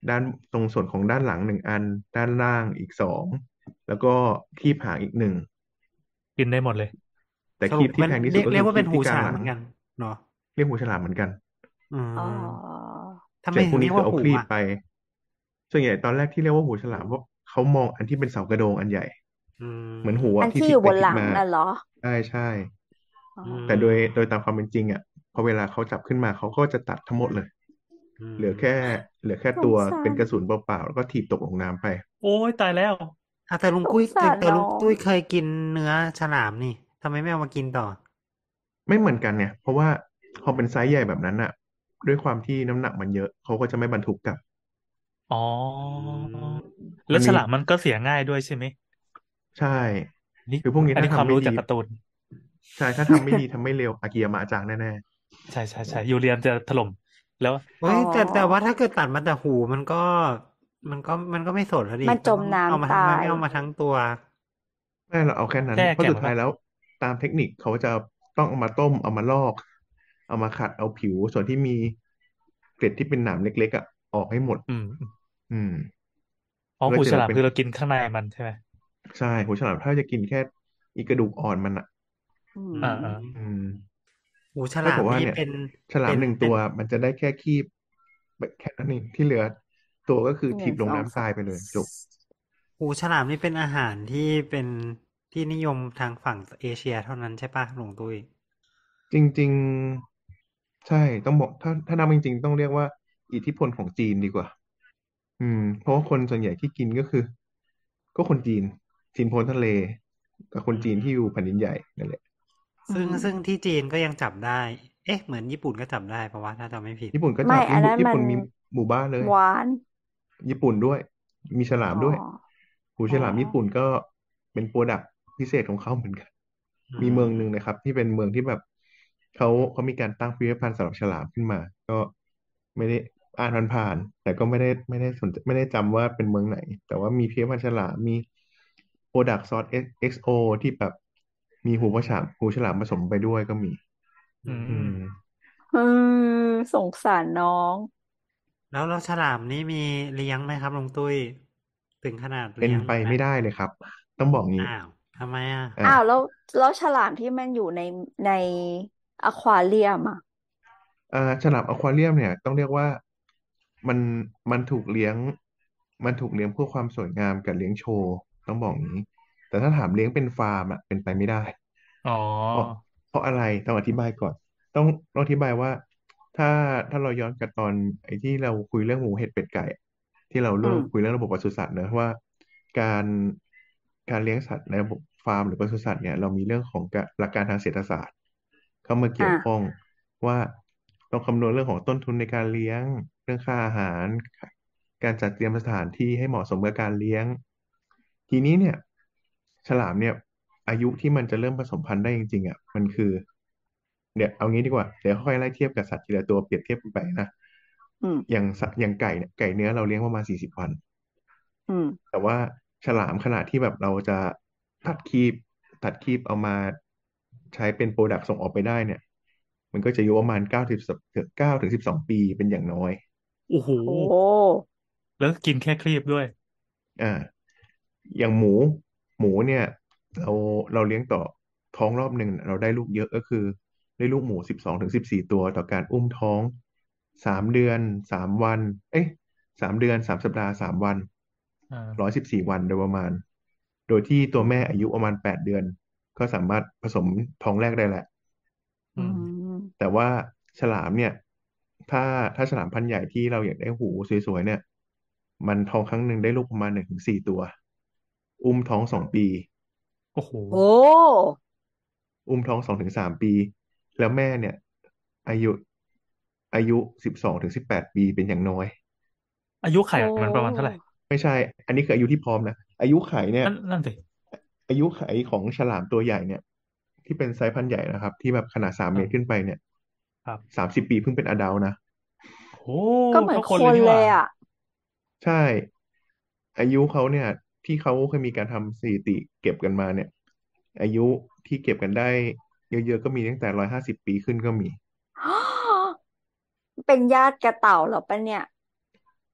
ด้านตรงส่วนของด้านหลังหนึ่งอันด้านล่างอีกสองแล้วก็คีบหางอีกหนึ่งกินได้หมดเลยแต่สรุปมันคีบที่แพงที่เรียกสุดก็คือคีเรียกว่าเป็นหูบที่กลางหลังฉลามเหมือนกันเนาะเรียกหูฉลามเหมือนกันอือ๋อมทำไมส่วนพถึงเรียกวกนี้คือเอาว่าหูอ่ะคลีบไปส่วนใหญ่ตอนแรกที่เรียกว่าหูฉลามเพราะเขามองอันที่เป็นเสากระโดงอันใหญ่อืเหมือนหูมอะอันที่อที่พลิกไปยู่บนหลังพลิกมาน่ะเหรอใช่ใช่อ๋ออืแต่โดยโดยมตามความเป็นจริงอ่ะพอเวลาเขาจับขึ้นมาเขาก็จะตัดทั้งหมดเลยอืเหลือแค่มเหลือแค่สงตัวสารเป็นกระสุนเปล่าๆแล้วก็ถีบตกลงน้ำไปโอ้ยตายแล้วอ่ะแต่ลุงสงกุ้ยแต่สารน้อแต่ลุงงตุ้ยเคยกินเนื้อฉลามนี่ทำไมไม่เอามากินต่อไม่เหมือนกันเนี่ยเพราะว่าพอเป็นไซส์ใหญ่แบบนั้นอะด้วยความที่น้ำหนักมันเยอะเขาก็จะไม่บรรทุกกลับอ๋ออืมมันมีแล้วฉลามมันก็เสียง่ายด้วยใช่ไหมใช่นี่คือพวกนี้อันนี้ความรู้ถ้าทำไม่ดีจากการ์ตูนใช่ถ้าทำไม่ดีทำไม่เร็วอากิยามะจางแน่ใช่ใช่ใช่ยูเรียนจะถล่มแล้วเฮ้อ๋อยแต่แต่ว่าถ้าเกิดตัดมาแต่หูมันก็มันก็มันก็ไม่สดแล้วดิมันจมันต้องเอามน้ำตามาทั้งมันไม่ยเอามาทั้งตัวๆไม่เราเอาแค่นั้นแช่เพราะแข็งปะสุดท้ายแล้วตามเทคนิคเขาจะต้องเอามาต้มเอามาลอกเอามาขัดเอาผิวส่วนที่มีเกล็ดที่เป็นหนามเล็กๆอ่ะออกให้หมดอืมอืมอ๋อหูฉลามก็จะเหลือเป็นคือเรากินข้างในมันใช่ไหมใช่หูฉลามถ้าจะกินแค่อีกระดูกอ่อนมันอ่ะอือือ่าอ่าอืมมหูฉเท่าลามกับว่าเนี่ยนี่เป็นฉลาเป็นเป็นมหนึ่งตัวมันจะได้แค่คีบแบบแค่นั้นเองที่เหลือตัวก็คือหนึ่งถีบลงน้ำสองสามตายไปเลยจบหูฉลามนี่เป็นอาหารที่เป็นที่นิยมทางฝั่งเอเชียเท่านั้นใช่ปะลุงตุ้ยจริงๆใช่ต้องบอกถ้าถ้านับจริงๆต้องเรียกว่าอิทธิพลของจีนดีกว่าอืมเพราะว่าคนส่วนใหญ่ที่กินก็คือก็คนจีนจีนโพ้นทะเลกับคนอืจีนที่อยู่มแผ่นดินใหญ่นั่นแหละอืซึ่งซึ่งมที่จีนก็ยังจับได้ เอ๊ะเหมือนญี่ปุ่นก็จับได้เพราะว่าถ้าจำไม่ผิดญี่ปุ่นก็ไม่จับอันนั้นมันญี่ปุ่นมีหมู่บ้านเลยหวานญี่ปุ่นด้วยมีฉลามอ๋อด้วยหูอ๋อฉลามญี่ปุ่นก็เป็นโปรดักต์พิเศษของเขาเหมือนกันอืมีเมืองหนึ่งนะคมรับที่เป็นเมืองที่แบบเขาเขามีการตั้งพิพิธภัณฑ์สำหรับฉลามขึ้นมาก็ไม่ได้อ่านผ่านๆแต่ก็ไม่ได้ไม่ได้สนใจไม่ได้จำว่าเป็นเมืองไหนแต่ว่ามีพิพิธภัณฑ์ฉลามมีโปรดักต์ซอสเอ็กซ์โอที่แบบมีหูฉลามหูฉลามผสมไปด้วยก็มีอือือืมมมอืมสงสารน้องแล้วแล้วฉลามนี่มีเลี้ยงไหมครับลุงตุ้ยถึงขนาดเป็นเลี้ยงเลยไหมไปไม่ได้เลยครับต้องบอกงี้อ้าวทำไมอ่ะอ่าอ้าวแล้วแล้วฉลามที่มันอยู่ในในอควาเรียมอ่ะอ่าฉลามอควาเรียมเนี่ยต้องเรียกว่ามันมันถูกเลี้ยงมันถูกเลี้ยงเพื่อความสวยงามกับเลี้ยงโชว์ต้องบอกอย่างนี้แต่ถ้าถามเลี้ยงเป็นฟาร์มอ่ะเป็นไปไม่ได้อ๋อเพราะเพราะอะไรต้องอธิบายก่อนต้องต้องอธิบายว่าถ้าถ้าเราย้อนกลับตอนไอ้ที่เราคุยเรื่องหมูเห็ดเป็ดไก่อะที่เราอืเรื่องคุยมเรื่องระบบปศุสัตว์เนอะว่าการการเลี้ยงสัตว์ในระบบฟาร์มหรือปศุสัตว์เนี่ยเรามีเรื่องของกะหลักการทางเศรษฐศาสตร์เข้ามาเกี่ยวข้องอ่ะว่าต้องคำนวณเรื่องของต้นทุนในการเลี้ยงเรื่องค่าอาหารการจัดเตรียมสถานที่ให้เหมาะสมกับการเลี้ยงทีนี้เนี่ยฉลามเนี่ยอายุที่มันจะเริ่มผสมพันธุ์ได้จริงๆอ่ะมันคือเดี๋ยวเอางี้ดีกว่าเดี๋ยวค่อยๆไล่เทียบกับสัตว์ทีละตัวเปรียบเทียบกันไปนะอืมอย่างสัตว์อย่างไก่เนี่ยไก่เนื้อเราเลี้ยงประมาณสี่สิบวันอืมแต่ว่าฉลามขนาดที่แบบเราจะตัดครีบตัดครีบเอามาใช้เป็นโปรดักต์ส่งออกไปได้เนี่ยมันก็จะอยู่ประมาณเก้าถึงเก้าถึงสิบสองปีเป็นอย่างน้อยโอ้โหโอ้แล้วกินแค่ครีบด้วยอ่าอย่างหมูหมูเนี่ยเราเราเลี้ยงต่อท้องรอบหนึ่งเราได้ลูกเยอะก็คือได้ลูกหมูสิบสองถึงสิบสี่ตัวต่อการอุ้มท้องสามเดือนสามวันเอ้ยสามเดือนสามสัปดาห์สามวันร้อยอ่าสิบสี่วันโดยประมาณ โดยที่ตัวแม่อายุประมาณแปดเดือนก็สามารถผสมท้องแรกได้แหละอือืมมแต่ว่าฉลามเนี่ยถ้าถ้าฉลามพันธุ์ใหญ่ที่เราอยากได้หูสวยๆเนี่ยมันท้องครั้งหนึ่งได้ลูกประมาณหนึ่งถึงสี่ตัวอุ้มท้องสองปีโอ้โหโอ้อุ้มท้องสองถึงสามปีแล้วแม่เนี่ยอายุอายุสิบสองถึงสิบแปดปีเป็นอย่างน้อยอายุไข่โอ้มันประมาณเท่าไหร่ไม่ใช่อันนี้คืออายุที่พร้อมนะอายุไขเนี่ยนั่นนั่นสิอายุไขของฉลามตัวใหญ่เนี่ยที่เป็นไซส์พันธุ์ใหญ่นะครับที่แบบขนาดสามเมตรขึ้นอ่าไปเนี่ยครับสามสิบปีเพิ่งเป็นอดัลนะโอ้ก็เหมือนเท่าคคนนเลยนี่หว่าเลยอ่ะใช่อายุเขาเนี่ยที่เขาเคยมีการทำสถิติเก็บกันมาเนี่ยอายุที่เก็บกันได้เยอะๆก็มีตั้งแต่ร้อยห้าสิบปีขึ้นก็มีเป็นญาติกระเต่าเหรอปะเนี่ย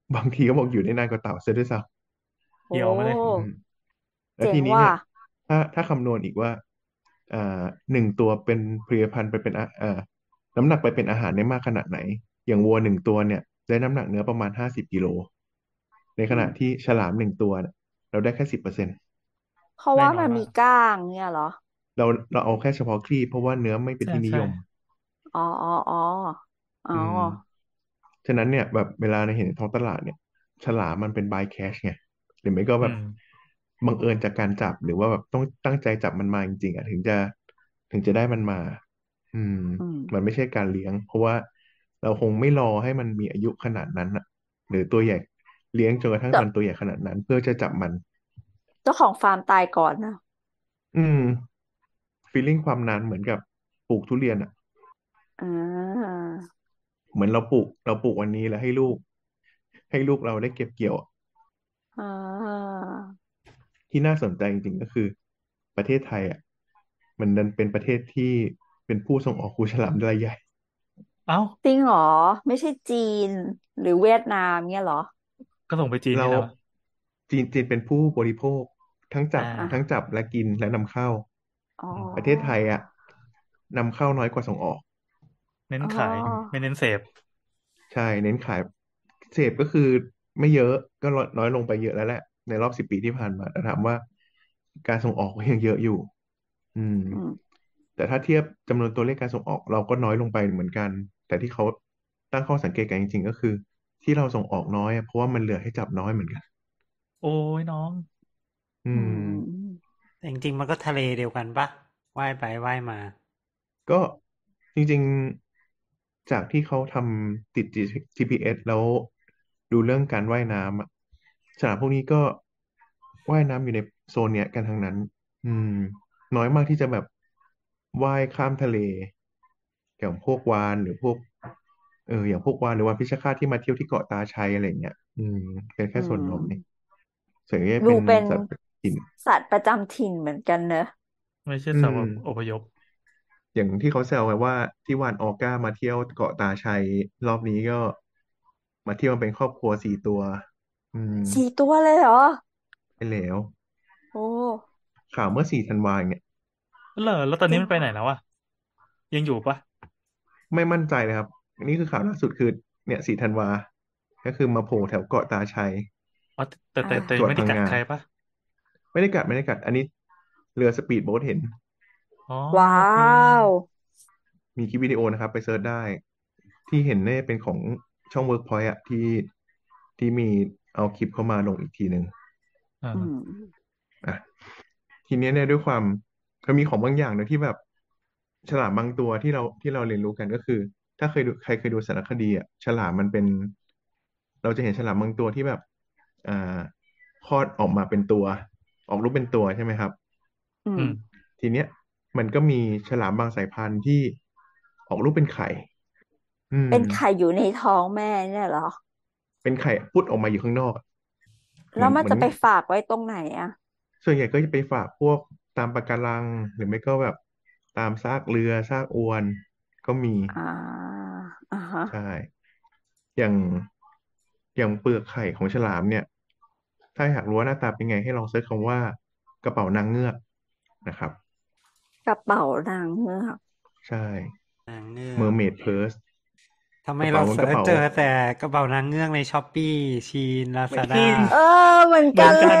บางทีก็บอกอยู่ได้นานกว่าเต่าเสียด้วยซ้โอ้เกี่ยวมาเลยำอืมแล้วเจ๋งว่ะทีนี้เนี่ยถ้าถ้าคำนวณอีกว่าอ่าหนึ่งตัวเป็นผลิตภัณฑ์ไปเป็นอ่าอ่าน้ำหนักไปเป็นอาหารได้มากขนาดไหนอย่างวัวหนึ่งตัวเนี่ยได้น้ำหนักเนื้อประมาณห้าสิบกิโลในขอืมณะที่ฉลามหนึ่งตัวเนี่ยเราได้แค่สิบเปอร์เซ็นต์เพราะว่ามันมีได้น้อยมากก้างเนี่ยเหรอเราเราเอาแค่เฉพาะครีบเพราะว่าเนื้อไม่เป็นใช่ใช่ที่นิยมอ๋ออ๋ออ๋ออ๋ออืม ฉะนั้นเนี่ยแบบเวลาในเห็นในท้องตลาดเนี่ยฉลามมันเป็น buy cash ไงหรือไม่ก็แบบอืมบังเอิญจากการจับหรือว่าแบบต้องตั้งใจจับมันมาจริงๆอ่ะถึงจะถึงจะได้มันมาอืมอืมมันไม่ใช่การเลี้ยงเพราะว่าเราคงไม่รอให้มันมีอายุขนาดนั้นอ่ะหรือตัวใหญ่เลี้ยงจนกระทั่งแต่มันตัวใหญ่ขนาดนั้นเพื่อจะจับมันเจ้าของฟาร์มตายก่อนนะอืมฟีลลิ่งความนานเหมือนกับปลูกทุเรียนอ่ะอ่าเหมือนเราปลูกเราปลูกวันนี้แล้วให้ลูกให้ลูกเราได้เก็บเกี่ยวอ่าที่น่าสนใจจริงๆก็คือประเทศไทยอ่ะมันดันเป็นประเทศที่เป็นผู้ส่งออกคูฉลามรายใหญ่เอ้าจริงเหรอไม่ใช่จีนหรือเวียดนามเนี่ยเหรอก็ส่งไปจีนเรานี่แหละวะจีนจีนเป็นผู้บริโภคทั้งจัอ่บอ่ะทั้งาจับและกินและนำเข้าอ๋ออืมประเทศไทยอ่ะนำเข้าน้อยกว่าส่งออกเน้นอ๋อขายไม่เน้นเสพใช่เน้นขายเสพก็คือไม่เยอะก็ลดน้อยลงไปเยอะแล้วแหละในรอบสิบปีที่ผ่านมาแต่ถามว่าการส่งออกก็ยังเยอะอยู่อืมอืมแต่ถ้าเทียบจำนวนตัวเลขการส่งออกเราก็น้อยลงไปเหมือนกัน แต่ที่เขาตั้งข้อสังเกตกันจริงๆก็คือที่เราส่งออกน้อยอะเพราะว่ามันเหลือให้จับน้อยเหมือนกันโอ้ยน้องอือืมมแต่จริงๆมันก็ทะเลเดียวกันปะว่ายไปว่ายมาก็จริงๆจากที่เขาทำติด จี พี เอส แล้วดูเรื่องการว่ายน้ำอะฉลามพวกนี้ก็ว่ายน้ำอยู่ในโซนเนี้ยกันทั้งนั้นอืมน้อยมากที่จะแบบว่ายข้ามทะเลอย่างพวกวาฬหรือพวกเอออย่างพวกวาฬหรือวาฬเพชฌฆาตที่มาเที่ยวที่เกาะตาชัยอะไรเงี้ยอืมเป็นอืแค่ส่วนน้อยมส่วนใหญ่เป็นดูเป็นสัตว์กินสัตว์ประจำถิ่นเหมือนกันเนอะไม่ใช่อืสัตว์มอพยพอย่างที่เขาแซวไว้ว่าที่วานออก้ามาเที่ยวเกาะตาชัยรอบนี้ก็มาเที่ยวเป็นครอบครัวสี่ตัวอืมสี่ตัวเลยเหรอไปแล้วโอ้ข่าวเมื่อสี่ธันวาเนี่ยแล้วเหรอแล้วตอนนี้มันไปจริงเหรอไหนแล้ววะยังอยู่ปะไม่มั่นใจเลยครับอันนี้คือข่าวล่าสุดคือเนี่ยสี่ธันวาก็คือมาโผล่แถวเกาะตาชัยอ๋อแต่แต่แต่อ่าจังหวัดไม่ได้กัดพังงาใครปะไม่ได้กัดไม่ได้กัดอันนี้เรือสปีดโบ๊ทเห็นอ๋อว้าโอเควมีคลิปวิดีโอนะครับไปเซิร์ชได้ที่เห็นเนี่ยเป็นของช่อง Workpoint อะที่ที่มีเอาคลิปเข้ามาลงอีกทีหนึ่งอ่อืมาอ่ะทีเนี้ยเนี่ยด้วยความมันมีของบางอย่างเนอะที่แบบฉลามบางตัวที่เราที่เราเรียนรู้กันก็คือถ้าเคยดูใครเคยดูสารคดีอ่ะฉลามมันเป็นเราจะเห็นฉลามบางตัวที่แบบอ่าคลอดออกมาเป็นตัวออกรูปเป็นตัวใช่ไหมครับอืมอืมทีเนี้ยมันก็มีฉลามบางสายพันธุ์ที่ออกรูปเป็นไข่อืมเป็นไข่อยู่ในท้องแม่เนี่ยเหรอเป็นไข่พุดออกมาอยู่ข้างนอกอะเหแล้วมันมือนเหมือนจะไปฝากไว้ตรงไหนอ่ะส่วนใหญ่ก็จะไปฝากพวกตามปะการังหรือไม่ก็แบบตามซากเรือซากอวนก็มีอ่าอ่าฮะใช่อย่างอย่างเปลือกไข่ของฉลามเนี่ยถ้าอยากรู้ว่าหน้าตาเป็นไงให้ลองเซิร์ชคำว่ากระเป๋านางเงือกนะครับกระเป๋านางเงือกใช่นางเงือก Mermaid Purse ทำไมกระเราเป๋ามันกระเป๋าเสิร์ชเจอแต่กระเป๋านางเงือกในช้อปปี้ชีนลาไม่ซาด้าจริงเออเหมือนเหมือนกันกันเลย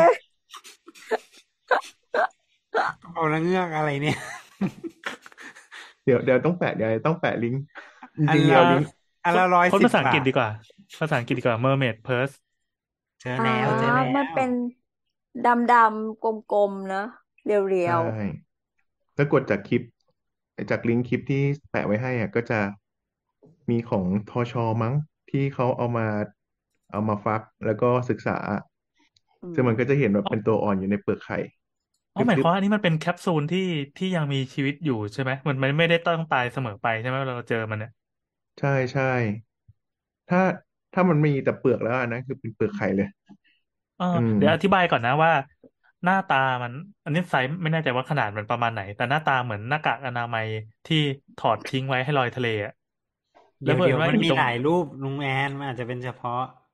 กระเป๋านางเงือกอะไรเนี่ยเดี๋ยวเดี๋ยวต้องแปะเดี๋ยวต้องแปะลิงก์จอันละริงๆมีเอาลิงก์อันละร้อยคนภาษาอังสิบบาทกฤษดีกว่าภาษาอังกฤษดีกว่า mermaid purse เจออ่าแล้วเจอแล้วมันเป็นดำดำกลมๆเนอะเรียใช่วถ้ากดจากคลิปจากลิงก์คลิปที่แปะไว้ให้อ่ะก็จะมีของทชมั้งที่เขาเอามาเอามาฟักแล้วก็ศึกษาๆอืมซึ่งมันก็จะเห็นแบบเป็นตัวอ่อนอยู่ในเปลือกไข่อ๋อหมายคกึบวามว่าอันนี้มันเป็นแคปซูลที่ที่ยังมีชีวิตอยู่ใช่ไหมมันมันไม่ได้ต้องตายเสมอไปใช่ไหมเวลาเราเจอมันเนี่ยใช่ใช่ถ้าถ้ามันมีแต่เปลือกแล้วอันนั้นคือเป็นเปลือกไข่เลยเอออืมเดี๋ยวอธิบายก่อนนะว่าหน้าตามันอันนี้ไซส์ไม่แน่ใจว่าขนาดมันประมาณไหนแต่หน้าตาเหมือนหน้ากากอนามัยที่ถอดทิ้งไว้ให้ลอยทะเลอะแล้วเผอิเดี๋ยวเดี๋ยวญว่าอีตรงมันมีหลายรูปลุงแอนมันอาจจะเป็นเฉพาะ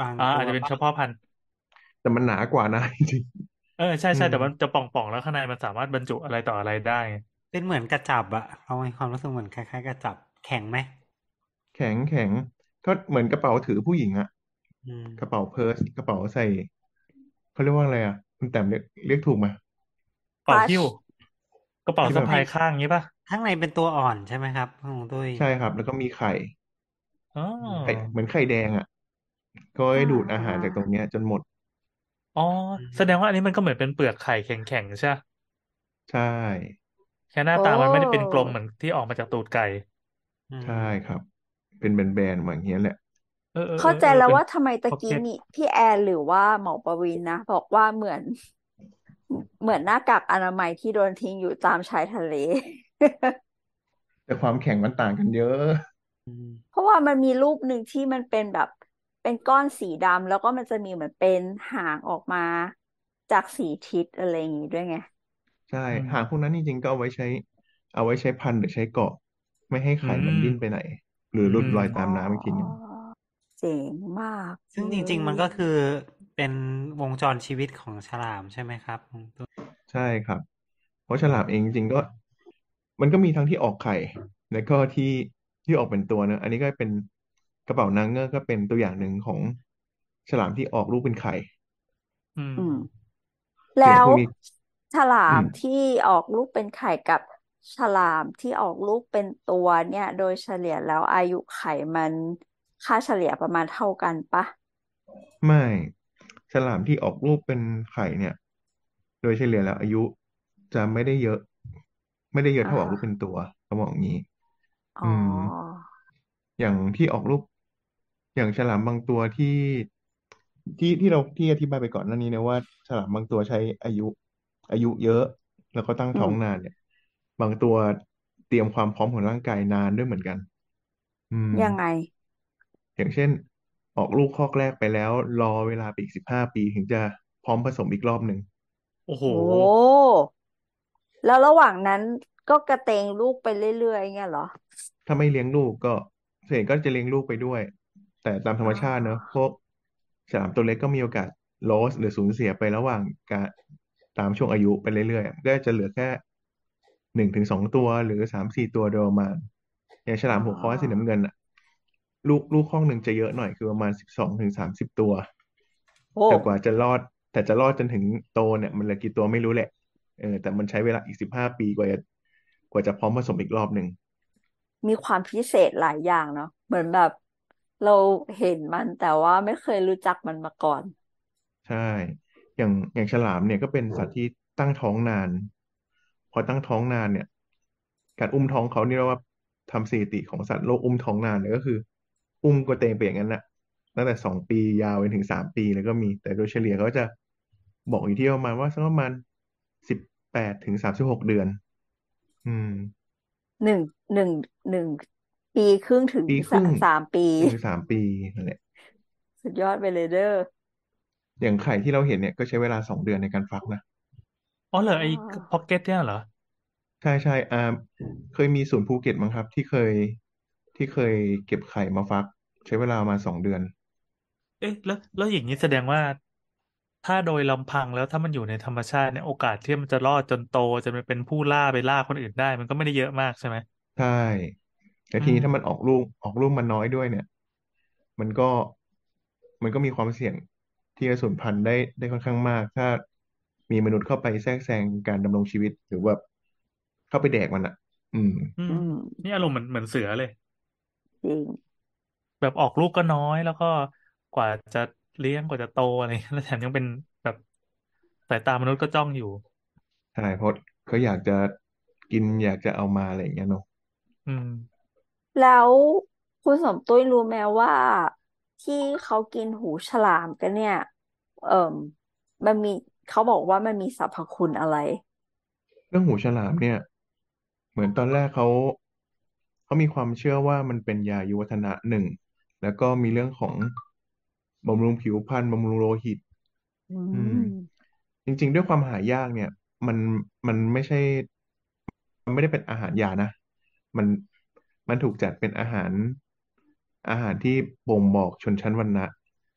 บางอ่าตัวอาจจะเป็นป่ะเฉพาะพันธุ์แต่มันหนากว่านะจริงเออใช่ๆอืมใช่แต่มันจะป่องๆแล้วข้างในมันสามารถบรรจุอะไรต่ออะไรได้ไงเป็นเหมือนกระจับอะเรามีความรู้สึกเหมือนคล้ายๆกระจับแข็งไหมแข็งแข็งก็เหมือนกระเป๋าถือผู้หญิงอะอืมกระเป๋าเพิร์สกระเป๋าใส่เขาเรียกว่าอะไรอะคุณแต้มเรียกเรียกถูกไหมเป๋าหิ้วคลัชกระเป๋าที่แบบข้างในสะพายข้างงี้ป่ะข้างในเป็นตัวอ่อนใช่ไหมครับของตุ้ยใช่ครับแล้วก็มีไข่อ๋ออืไข่มเหมือนไข่แดงอะก็อ่ให้ดูดอาหาราจากตรงเนี้ยจนหมดอ๋ออืแสดงว่าอันมนี้มันก็เหมือนเป็นเปลือกไข่แข็งๆใช่ปะใช่แค่หน้าโอ้ตามันไม่ได้เป็นกลมเหมือนที่ออกมาจากตูดไก่อืใช่มครับเป็นแบนๆมาอย่างเงี้ยแหละเออเออเอเข้าใจอเออเป็นแล้วว่าทำไมตะพ็อกเก็ตกี้นี่พี่แอนหรือว่าหมอประวินนะบอกว่าเหมือนเหมือนหน้ากากอนามัยที่โดนทิ้งอยู่ตามชายทะเลแต่ความแข็งมันต่างกันเยอะอืมเพราะว่ามันมีรูปหนึ่งที่มันเป็นแบบเป็นก้อนสีดำแล้วก็มันจะมีเหมือนเป็นหางออกมาจากสีทิศอะไรอย่างงี้ด้วยไงใช่อืมหางพวกนั้นจริงๆก็เอาไว้ใช้เอาไว้ใช้พันหรือใช้เกาะไม่ให้อืไข่มันมดิ้นไปไหนหรืออืหลุดลอยมตามน้ำอีกทีหนึ่งเจ๋งมากเลซึ่งจริงๆมันก็คือยเป็นวงจรชีวิตของฉลามใช่ไหมครับของตุ้ยใช่ครับเพราะฉลามเองจริงๆก็มันก็มีทั้งที่ออกไข่แล้วก็ที่ที่ออกเป็นตัวเนอะอันนี้ก็เป็นกระเป๋านางเงือกก็เป็นตัวอย่างหนึ่งของฉลามที่ออกลูกเป็นไข่อืมอืมแล้วอย่างพวกนี้ฉลาอืมมที่ออกลูกเป็นไข่กับฉลามที่ออกลูกเป็นตัวเนี่ยโดยเฉลี่ยแล้วอายุไขมันค่าเฉลี่ยประมาณเท่ากันปะไม่ฉลามที่ออกลูกเป็นไข่เนี่ยโดยเฉลี่ยแล้วอายุจะไม่ได้เยอะไม่ได้เยอะอ่าเท่าออกฮะลูกเป็นตัวเขาบอกอย่างนี้อ๋ออืมอย่างที่ออกลูกอย่างฉลามบางตัวที่ที่ที่เราที่อธิบายไปก่อนหน้านี้นะว่าฉลามบางตัวใช้อายุอายุเยอะแล้วก็ตั้งท้องอืมนานเนี่ยบางตัวเตรียมความพร้อมของร่างกายนานด้วยเหมือนกันอืมยังไงอย่างเช่นออกลูกคอกแรกไปแล้วรอเวลาไปอีกสิบห้าปีถึงจะพร้อมผสมอีกรอบหนึ่งโอ้โหโอ้แล้วระหว่างนั้นก็กระเตงลูกไปเรื่อยๆเงี้ยเหรอถ้าไม่เลี้ยงลูกก็ส่วนใหญ่ก็จะเลี้ยงลูกไปด้วยแต่ตามธรอ๋รมชาติเนอะพอวกฉลามตัวเล็กก็มีโอกาส loss หรือสูญเสียไประหว่างการตามช่วงอายุไปเรื่อยๆก็จะเหลือแค่หนึ่งถึงสองตัวหรือสามสี่ตัวโดยประมาณอย่างฉอ๋ลามหัวค้อนสีอน้ำเงินอะลูกลูกข้องหนึ่งจะเยอะหน่อยคือประมาณสิบสองถึงสามสิบตัวโอ้แต่กว่าจะรอดแต่จะรอดจนถึงโตเนี่ยมันเหลือกี่ตัวไม่รู้แหละเออแต่มันใช้เวลาอีกสิบห้าปีกว่าจะกว่าจะพร้อมผสมอีกรอบหนึ่งมีความพิเศษหลายอย่างเนาะเหมือนแบบเราเห็นมันแต่ว่าไม่เคยรู้จักมันมาก่อนใช่อย่างอย่างฉลามเนี่ยก็เป็นสัตว์ที่ตั้งท้องนานพอตั้งท้องนานเนี่ยการอุ้มท้องเขานี่เรียกว่าทำสถิติของสัตว์โลกอุ้มท้องนานเลยก็คืออุ้มกระเตงไปอย่างนั้นน่ะตั้งแต่สองปียาวไปถึงสามปีแล้วก็มีแต่โดยเฉลี่ยเขาจะบอกอยู่ที่ประมาณว่าสักประมาณสิบแปดถึงสามสิบหกเดือนอืมหนึ่งหนึ่งหนึ่งปีครึ่งถึงสะปีครึ่งสามปีถึงสามปีนั่นแหละสุดยอดไปเลยเด้ออย่างไข่ที่เราเห็นเนี่ยก็ใช้เวลาสองเดือนในการฟักนะอ๋อเหรออ๋อไอ้พ็อกเก็ตเนี่ยเหรอใช่ใช่อ่าเคยมีศูนย์ภูเก็ตมั้งครับที่เคยที่เคยเก็บไข่มาฟักใช้เวลามาสองเดือนเอ๊ะแล้วแล้วอย่างนี้แสดงว่าถ้าโดยลำพังแล้วถ้ามันอยู่ในธรรมชาติเนี่ยโอกาสที่มันจะรอดจนโตจนไปเป็นผู้ล่าไปล่าคนอื่นได้มันก็ไม่ได้เยอะมากใช่ไหมใช่แต่อืมทีนี้ถ้ามันออกลูกออกลูกมันน้อยด้วยเนี่ยมันก็มันก็มีความเสี่ยงที่จะสูญพันธุ์ได้ได้ค่อนข้างมากถ้ามีมนุษย์เข้าไปแทรกแซงการดำรงชีวิตหรือว่าเข้าไปแดกมันอ่ะอืมอืมอืมนี่อารมณ์เหมือนเหมือนเสือเลยจริงแบบออกลูกก็น้อยแล้วก็กว่าจะเลี้ยงกว่าจะโตอะไรเงี้ยแล้วแถมยังเป็นแบบสายตามนุษย์ก็จ้องอยู่ใช่เพราะเขาอยากจะกินอยากจะเอามาอะไรอย่างเงี้ยเนอะอืมแล้วคุณสมตุ้ยรู้ไหมว่าที่เขากินหูฉลามกันเนี่ยเอ่มมันมีเขาบอกว่ามันมีสรรพคุณอะไรเรื่องหูฉลามเนี่ย เหมือนตอนแรกเขาเขามีความเชื่อว่ามันเป็นยาอายุวัฒนะหนึ่งแล้วก็มีเรื่องของบำรุงผิวพรรณบำรุงโลหิตอือืมมจริงๆด้วยความหายากเนี่ยมันมันไม่ใช่มันไม่ได้เป็นอาหารยานะมันมันถูกจัดเป็นอาหารอาหารที่บ่งบอกชนชั้นวรรณะ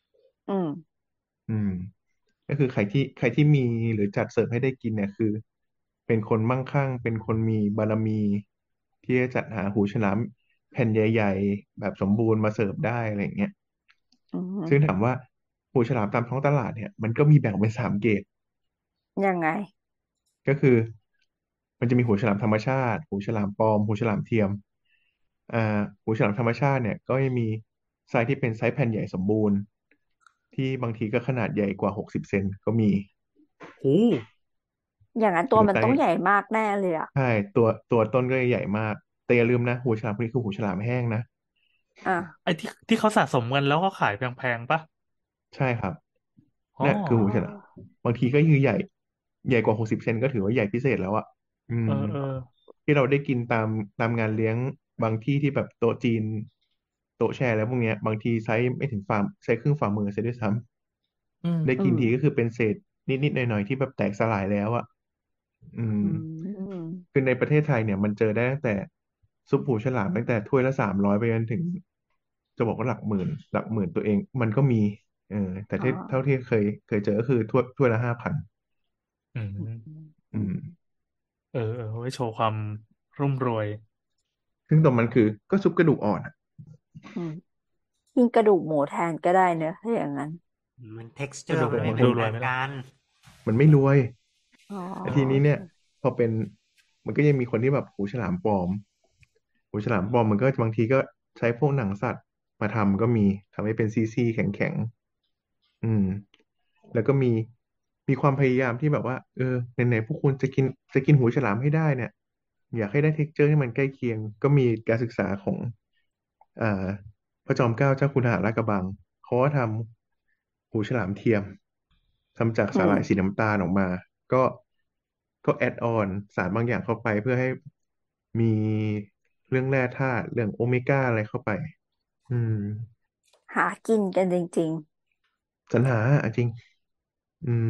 อืมอืมก็คือใครที่ใครที่มีหรือจัดเสิร์ฟให้ได้กินเนี่ยคือเป็นคนมั่งคั่งเป็นคนมีบารมีที่จะจัดหาหูฉลามแผ่นใหญ่ๆแบบสมบูรณ์มาเสิร์ฟได้อะไรอย่างเงี้ยอืซึ่งมถามว่าหูฉลามตามท้องตลาดเนี่ยมันก็มีแบ่งเป็นสามเกรดยังไงก็คือมันจะมีหูฉลามธรรมชาติหูฉลามปลอมหูฉลามเทียมอ่าหูฉลามธรรมชาติเนี่ยก็จะมีไซส์ที่เป็นไซส์แผ่นใหญ่สมบูรณ์ที่บางทีก็ขนาดใหญ่กว่าหกสิบเซนก็มีโอ้อย่างนั้นตัวมันหรือไซส์ต้องใหญ่มากแน่เลยอ่ะใช่ตัวตัวต้นก็ใหญ่มากแต่อย่าลืมนะหูฉลามพวกนี้คือหูฉลามแห้งนะอ่ะไอ้ที่ที่เขาสะสมกันแล้วก็ขายแพงๆปะใช่ครับอ๋อนั่นคืออ๋อหูฉลามบางทีก็คือใหญ่ใหญ่กว่าหกสิบเซนก็ถือว่าใหญ่พิเศษแล้วอ่ะอืมเออเออที่เราได้กินตามตามงานเลี้ยงบางที่ที่แบบโต๊ะจีนโต๊ะแชร์แล้วพวกเนี้ยบางทีไซส์ไม่ถึงฝ่าไซส์ครึ่งฝ่ามือเสียด้วยซ้อืมำได้อืมกินทีก็คือเป็นเศษนิดๆหน่อยๆที่แบบแตกสลายแล้วอ่ะอืมอืมคือในประเทศไทยเนี่ยมันเจอได้ตั้งแต่ซุปหูฉลามตั้งแต่ถ้วยละสามร้อยไปจนถึงจะบอกว่าหลักหมื่นหลักหมื่นตัวเองมันก็มีเออแต่อ๋อที่เท่าที่เคยเคยเจอก็คือถ้วยถ้วยละห้าพันอือืมมอืมเออเออไว้โชว์ความร่ำรวยซึ่งตรงมันคือก็ซุปกระดูกอ่อนอะอืมกินกระดูกหมูแทนก็ได้เนอะถ้าอย่างนั้นมันกระ texture ดูกหมูมันมันไม่เหมือนคนดูรวยไหมล่ะกันมันไม่รวยอ๋อแต่ทีนี้เนี่ยพอเป็นมันก็ยังมีคนที่แบบหูฉลามปลอมหูฉลามปลอมมันก็บางทีก็ใช้พวกหนังสัตว์มาทำก็มีทำให้เป็นซีซีแข็งแข็งอืมแล้วก็มีมีความพยายามที่แบบว่าเออไหนๆพวกคุณจะกินจะกินหูฉลามให้ได้เนี่ยอยากให้ได้เท็กเจอร์ที่มันใกล้เคียงก็มีการศึกษาของอ่าพระจอมเกล้าเจ้าคุณทหารลาดกระบังเขาก็ทำหูฉลามเทียมทำจากอืมสาหร่ายสีน้ำตาลออกมาก็ก็แอดออนสารบางอย่างเข้าไปเพื่อให้มีเรื่องแร่ธาตุเรื่องโอเมก้าอะไรเข้าไปอืมหากินกันจริงสรรหาอ่ะจริงอืม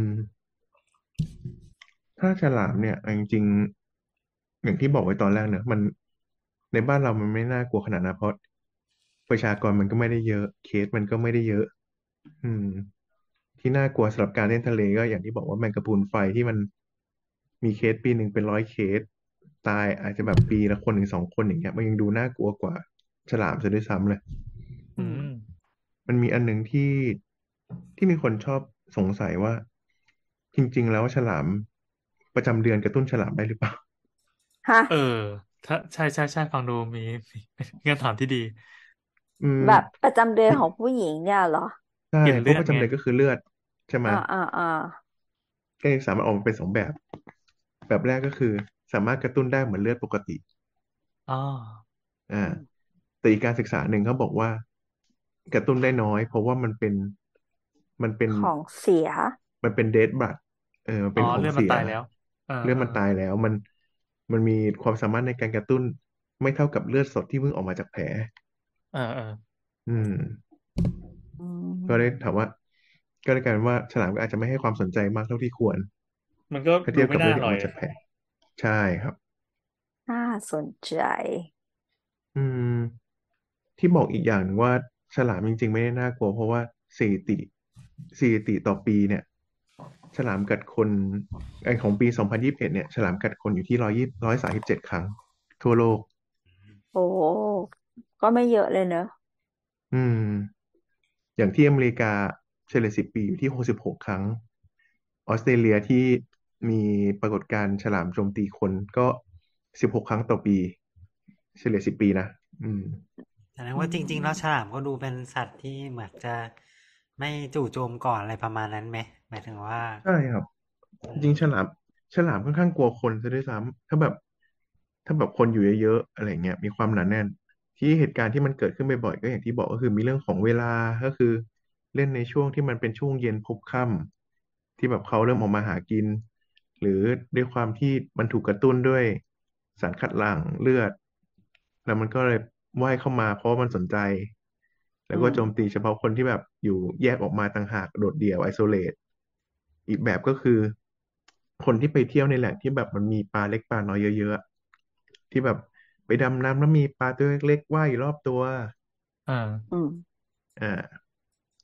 ถ้าฉลามเนี่ยเอาจริงๆอย่างที่บอกไว้ตอนแรกเนอะมันในบ้านเรามันไม่น่ากลัวขนาดนั้นเพราะประชากรมันก็ไม่ได้เยอะเคสมันก็ไม่ได้เยอะอืมที่น่ากลัวสำหรับการเล่นทะเลก็อย่างที่บอกว่าแมงกะพรุนไฟที่มันมีเคสปีหนึ่งเป็นร้อยเคสตายอาจจะแบบปีละคนถึงสองคนอย่างเงี้ยมันยังดูน่ากลัวกว่าฉลามซะด้วยซ้ำเลยๆอืมอืมมันมีอันหนึ่งที่ที่มีคนชอบสงสัยว่าจริงๆแล้วฉลามประจำเดือนกระตุ้นฉลามได้หรือเปล่าฮะเออถ้าใช่ใช่ใช่ฟังดูมีมีเป็นคำถามที่ดีอืมแบบประจำเดือนของผู้หญิงเนี่ยเหรอใช่กลิ่นเพเลือดไงราะประจำเดือนก็คือเลือดใช่ไหมอ่าอ่าอ่าก็เลยสามารถออกมาเป็นสองแบบแบบแรกก็คือสามารถกระตุ้นได้เหมือนเลือดปกติอ๋ออ่าอืมแต่อีกการศึกษาหนึ่งเขาบอกว่ากระตุ้นได้น้อยเพราะว่ามันเป็นมันเป็นของเสียมันเป็นเดดบลัดเออมันเป็นขออ๋อเลือดมันงเสียตายแล้วเออเออเลือดมันตายแล้วมันมันมีความสามารถในการกระตุ้นไม่เท่ากับเลือดสดที่เพิ่งออกมาจากแผลเออเอออืมอืก็ได้ถามมว่าก็ได้กลายเป็นว่าฉลามก็อาจจะไม่ให้ความสนใจมากเท่าที่ควรมันก็ถ้าดูไม่เทียบกับเลือดที่อน่าอร่อยอกมาจากแผลใช่ครับน่าสนใจอืมที่บอกอีกอย่างหนึ่งว่าฉลามจริงๆไม่ได้น่ากลัวเพราะว่าสถิติสถิติต่อปีเนี่ยฉลามกัดคนไอของปีสองพันยี่สิบเอ็ดเนี่ยฉลามกัดคนอยู่ที่ร้อยยี่ร้อยสามสิบเจ็ดครั้งทั่วโลกโอ้ก็ไม่เยอะเลยเนอะอืมอย่างที่อเมริกาเฉลี่ยสิบปีอยู่ที่หกสิบหกครั้งออสเตรเลียที่มีปรากฏการณ์ฉลามโจมตีคนก็สิบหกครั้งต่อปีเฉลี่ยสิบปีนะอืมแสดงอืว่าจริงๆแล้วฉมลามก็ดูเป็นสัตว์ที่เหมือนจะไม่จู่โจมก่อนอะไรประมาณนั้นไหมหมายถึงว่าใช่ครับอืจริงๆฉมลามฉลามค่อนข้างกลัวคนซะด้วยซ้ำถ้าแบบถ้าแบบคนอยู่เยอะๆอะไรเงี้ยมีความหนาแน่นที่เหตุการณ์ที่มันเกิดขึ้นบ่อยๆก็อย่างที่บอกก็คือมีเรื่องของเวลาก็คือเล่นในช่วงที่มันเป็นช่วงเย็นพบค่ำที่แบบเขาเริ่มออกมาหากินหรือด้วยความที่มันถูกกระตุ้นด้วยสารคัดหลั่งเลือดแล้วมันก็เลยว่ายเข้ามาเพราะว่ามันสนใจแล้อืมวก็โจมตีเฉพาะคนที่แบบอยู่แยกออกมาต่างหากโดดเดี่ยวไอโซเลต อีกแบบก็คือคนที่ไปเที่ยวในแหล่งที่แบบมันมีปลาเล็กปลาน้อยเยอะๆอะที่แบบไปดำน้ำแล้วมีปลาตัวเล็กๆว่ายอยู่รอบตัวอ่าอืมอ่า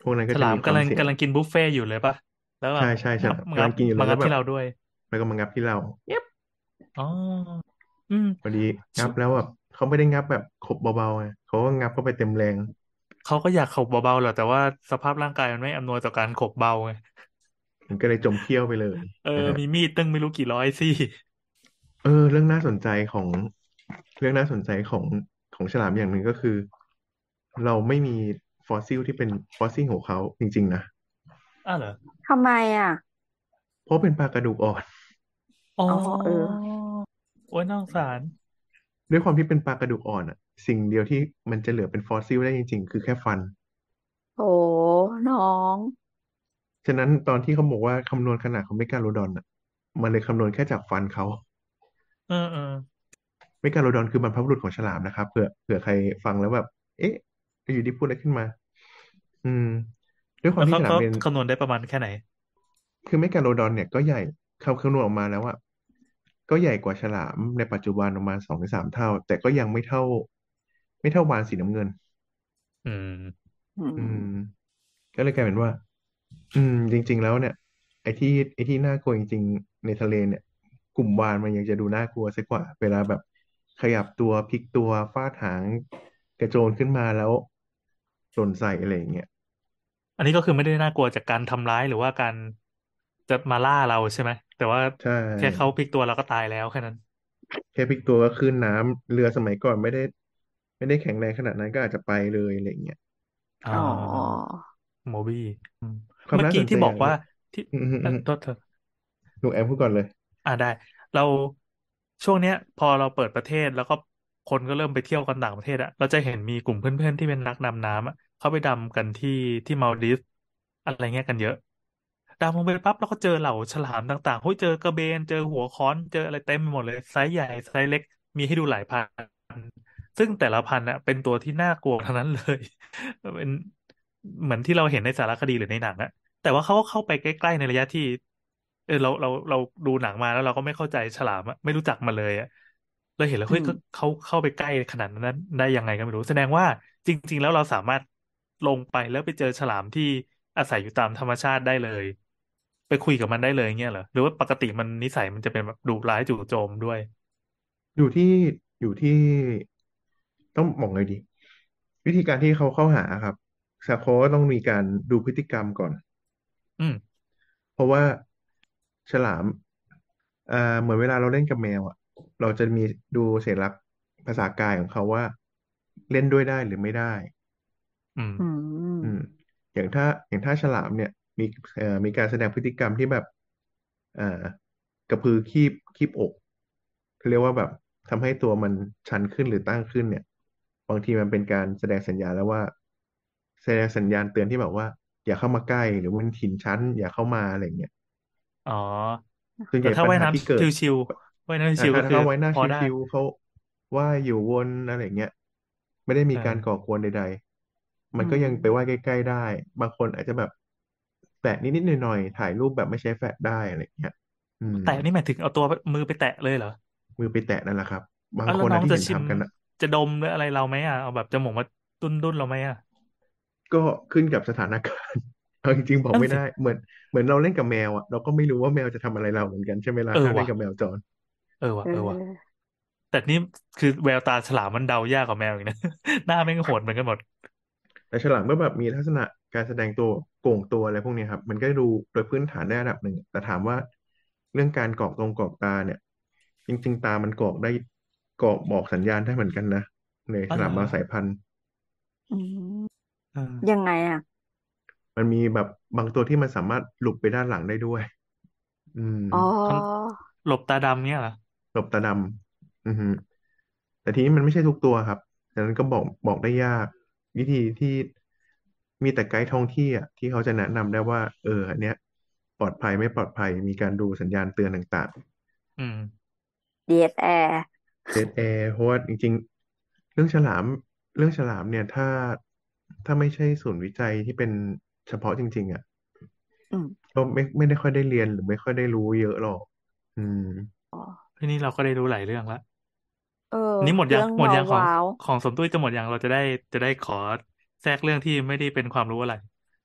พวกนั้นฉลามก็จะมีความกำลังเสี่ยงกำลังกินบุฟเฟ่ต์อยู่เลยป่ะแล้วแบบใช่ใช่ฉงับลามกำงับลังกินอยู่เลมางับยแล้วแบบที่เราด้วยแล้วก็มางับที่เราเย็บอ๋ออืมพอดีงัชิบแล้วแบบเขาไม่ได้งับแบบขบเบาๆไงเขาก็งับเข้าไปเต็มแรงเขาก็อยากขบเบาๆแหละแต่ว่าสภาพร่างกายมันไม่อำนวยต่อการขบเบาไงมันก็เลยจมเขี้ยวไปเลยเออนะฮะมีมีดตั้งไม่รู้กี่ร้อยซี่เออเรื่องน่าสนใจของเรื่องน่าสนใจของของฉลามอย่างหนึ่งก็คือเราไม่มีฟอสซิลที่เป็นฟอสซิลของเขาจริงๆนะอ้าวเหรอทำไมอ่ะเพราะเป็นปลากระดูกอ่อนอ๋ออ๋อเออโอ้ยน่าสงสารด้วยความที่เป็นปลากระดูกอ่อนอ่ะสิ่งเดียวที่มันจะเหลือเป็นฟอสซิลได้จริงๆคือแค่ฟันโหน้องฉะนั้นตอนที่เขาบอกว่าคำนวณขนาดของเมกาโลดอนอ่ะมันเลยคำนวณแค่จากฟันเขาเออเออเมกาโลดอนคือบรรพบุรุษของฉลามนะครับเผื่อเผื่อใครฟังแล้วแบบเอ๊ะอยู่ดีพูดอะไรขึ้นมาอืมด้วยความแล้วเขาเขาที่ฉลามเป็นคำนวณได้ประมาณแค่ไหนคือเมกาโลดอนเนี่ยก็ใหญ่เขาคำนวณออกมาแล้วอ่ะก็ใหญ่กว่าฉลามในปัจจุบันประมาณสองถึงสามเท่าแต่ก็ยังไม่เท่าไม่เท่าวาฬสีน้ำเงินอืมอือืมมก็เลยกลายเป็นว่าอืมจริงๆแล้วเนี่ยไอ้ที่ไอ้ที่น่ากลัวจริงๆในทะเลเนี่ยกลุ่มวาฬมันยังจะดูน่ากลัวสักกว่าเวลาแบบขยับตัวพลิกตัวฟาดหางกระโจนขึ้นมาแล้วหล่นใส่อะไรอย่างเงี้ยอันนี้ก็คือไม่ได้น่ากลัวจากการทำร้ายหรือว่าการจะมาล่าเราใช่ไหมแต่ว่าใชแค่เขา่พลิกตัวเราก็ตายแล้วแค่นั้นแค่พลิกตัวก็ขึ้นน้ำเรือสมัยก่อนไม่ได้ไม่ได้แข็งแรงขนาดนั้นก็อาจจะไปเลยอะไรอย่างเงี้ยอ่อ๋อาโมบี้อืมความน่าสเมื่อกี้ที่บอกว่านใจอย่างหนึงที่อืมอืมเอ่ออืมโทษเถอะหนูแอมพูดก่อนเลยอ่าได้เราช่วงเนี้ยพอเราเปิดประเทศแล้วก็คนก็เริ่มไปเที่ยวกันต่างประเทศอะเราจะเห็นมีกลุ่มเพื่อนๆที่เป็นนักดำน้ำอะเขาไปดำกันที่ที่มัลดีฟอะไรเงี้ยกันเยอะดำลงไปปั๊บแล้วก็เจอเหล่าฉลามต่างๆเฮ้ยเจอกระเบนเจอหัวค้อนเจออะไรเต็มไปหมดเลยไซส์ใหญ่ไซส์เล็กมีให้ดูหลายพันซึ่งแต่ละพันธุ์อะเป็นตัวที่น่ากลัวทั้งนั้นเลย เป็นเหมือนที่เราเห็นในสารคดีหรือในหนังอะแต่ว่าเขาก็เข้าไปใกล้ๆในระยะที่เออเราเราเราดูหนังมาแล้วเราก็ไม่เข้าใจฉลามอะไม่รู้จักมันเลยอะเราเห็นแล้วอืมเฮ้ยเขาเขาเข้าไปใกล้ขนาดนั้นได้ยังไงก็ไม่รู้แสดงว่าจริงๆแล้วเราสามารถลงไปแล้วไปเจอฉลามที่อาศัยอยู่ตามธรรมชาติได้เลยไปคุยกับมันได้เลยเงี้ยเหรอหรือว่าปกติมันนิสัยมันจะเป็นแบบดุร้ายจู่โจมด้วยอยู่ที่อยู่ที่ต้องบอกไงดีวิธีการที่เขาเข้าหาครับสโคก็ต้องมีการดูพฤติกรรมก่อนอืมเพราะว่าฉลามอ่าเหมือนเวลาเราเล่นกับแมวอ่ะเราจะมีดูสัญลักษณ์ภาษากายของเขาว่าเล่นด้วยได้หรือไม่ได้อืมอือืมมอย่างถ้าอย่างถ้าฉลามเนี่ยมีเอ่อมีการแสดงพฤติกรรมที่แบบอ่ากระพือคีบคีบอกเขาเรียกว่าแบบทำให้ตัวมันชันขึ้นหรือตั้งขึ้นเนี่ยบางทีมันเป็นการแสดงสัญญาณแล้วว่าแสดงสัญญาณเตือนที่แบบว่าอย่าเข้ามาใกล้หรือมันถิ่นชั้นอย่าเข้ามาอะไรอย่างเงี้ยอ๋อส่วนใหญ่ปัญแต่ถ้าว่ายน้หาที่เกิดำชิวๆว่ายน้ำอ่าชิวๆก็คือถ้าถ้าเขาไว้หน้าพอได้ชิวๆเขาว่ายอยู่วนอะไรอย่างเงี้ยไม่ได้มีการก่อเออกวนใดๆมันก็อืมยังไปว่ายใกล้ๆได้บางคนอาจจะแบบแตะนิดๆหน่อยๆถ่ายรูปแบบไม่ใช้แฟลชได้อะไรอย่างเงี้ยอืมแตะนี่หมายถึงเอาตัวมือไปแตะเลยเหรอมือไปแตะนั่นแหละครับบางเอาแล้วน้คนนะที่เห็นองจะชิมทำกันนะจะดมหรืออะไรเราไหมอ่ะเอาแบบจมูกมาตุ้นดุนเราไหมอ่ะก็ขึ้นกับสถานการณ์เอาจริงๆบอกไม่ได้นั่นสิเหมือนเหมือนเราเล่นกับแมวอ่ะเราก็ไม่รู้ว่าแมวจะทำอะไรเราเหมือนกันใช่ไหมล่ะเออว่ะถ้าเล่นกับแมวจรเออเว่ะเออว่ะออแต่นี่คือแววตาฉลามมันเดายากกว่าแมวอีกนะหน้าแม่งโหดเหมือนกันหมดแต่ฉลามก็แบบมีลักษณะการแสดงตัวโก่งตัวอะไรพวกนี้ครับมันก็ดูโดยพื้นฐานได้ระดับหนึ่งแต่ถามว่าเรื่องการกรอกตรงกรอกตาเนี่ยจริงๆตามันกรอกได้กรอกบอกสัญญาณได้เหมือนกันนะในอ๋อเหรอฉลามบางสายพันธุ์อืมเออยังไงอ่ะมันมีแบบบางตัวที่มันสามารถหลุบไปด้านหลังได้ด้วยอืมอ๋อเขาหลบตาดำเนี่ยเหรอหลบตาดำอือฮึแต่ทีนี้มันไม่ใช่ทุกตัวครับดังนั้นก็บอกบอกได้ยากวิธีที่มีแต่ไกด์ท้องที่อ่ะที่เขาจะแนะนำได้ว่าเอออันเนี้ยปลอดภัยไม่ปลอดภัยมีการดูสัญญาณเตือนต่างอืมดี เอส แอร์ๆเดดแอร์เพราะว่าจริงๆเรื่องฉลามเรื่องฉลามเนี่ยถ้าถ้าไม่ใช่ศูนย์วิจัยที่เป็นเฉพาะจริงๆอ่ะอืมก็ไม่ไม่ได้ค่อยได้เรียนหรือไม่ค่อยได้รู้เยอะหรอกอืมอ๋อทีนี้เราก็ได้รู้หลายเรื่องละเอออันนี้หมดยังเรื่องว้าหมดยังของวว้าวของสมตุ้ยจะหมดยังเราจะได้จะได้ขอแทรกเรื่องที่ไม่ได้เป็นความรู้อะไร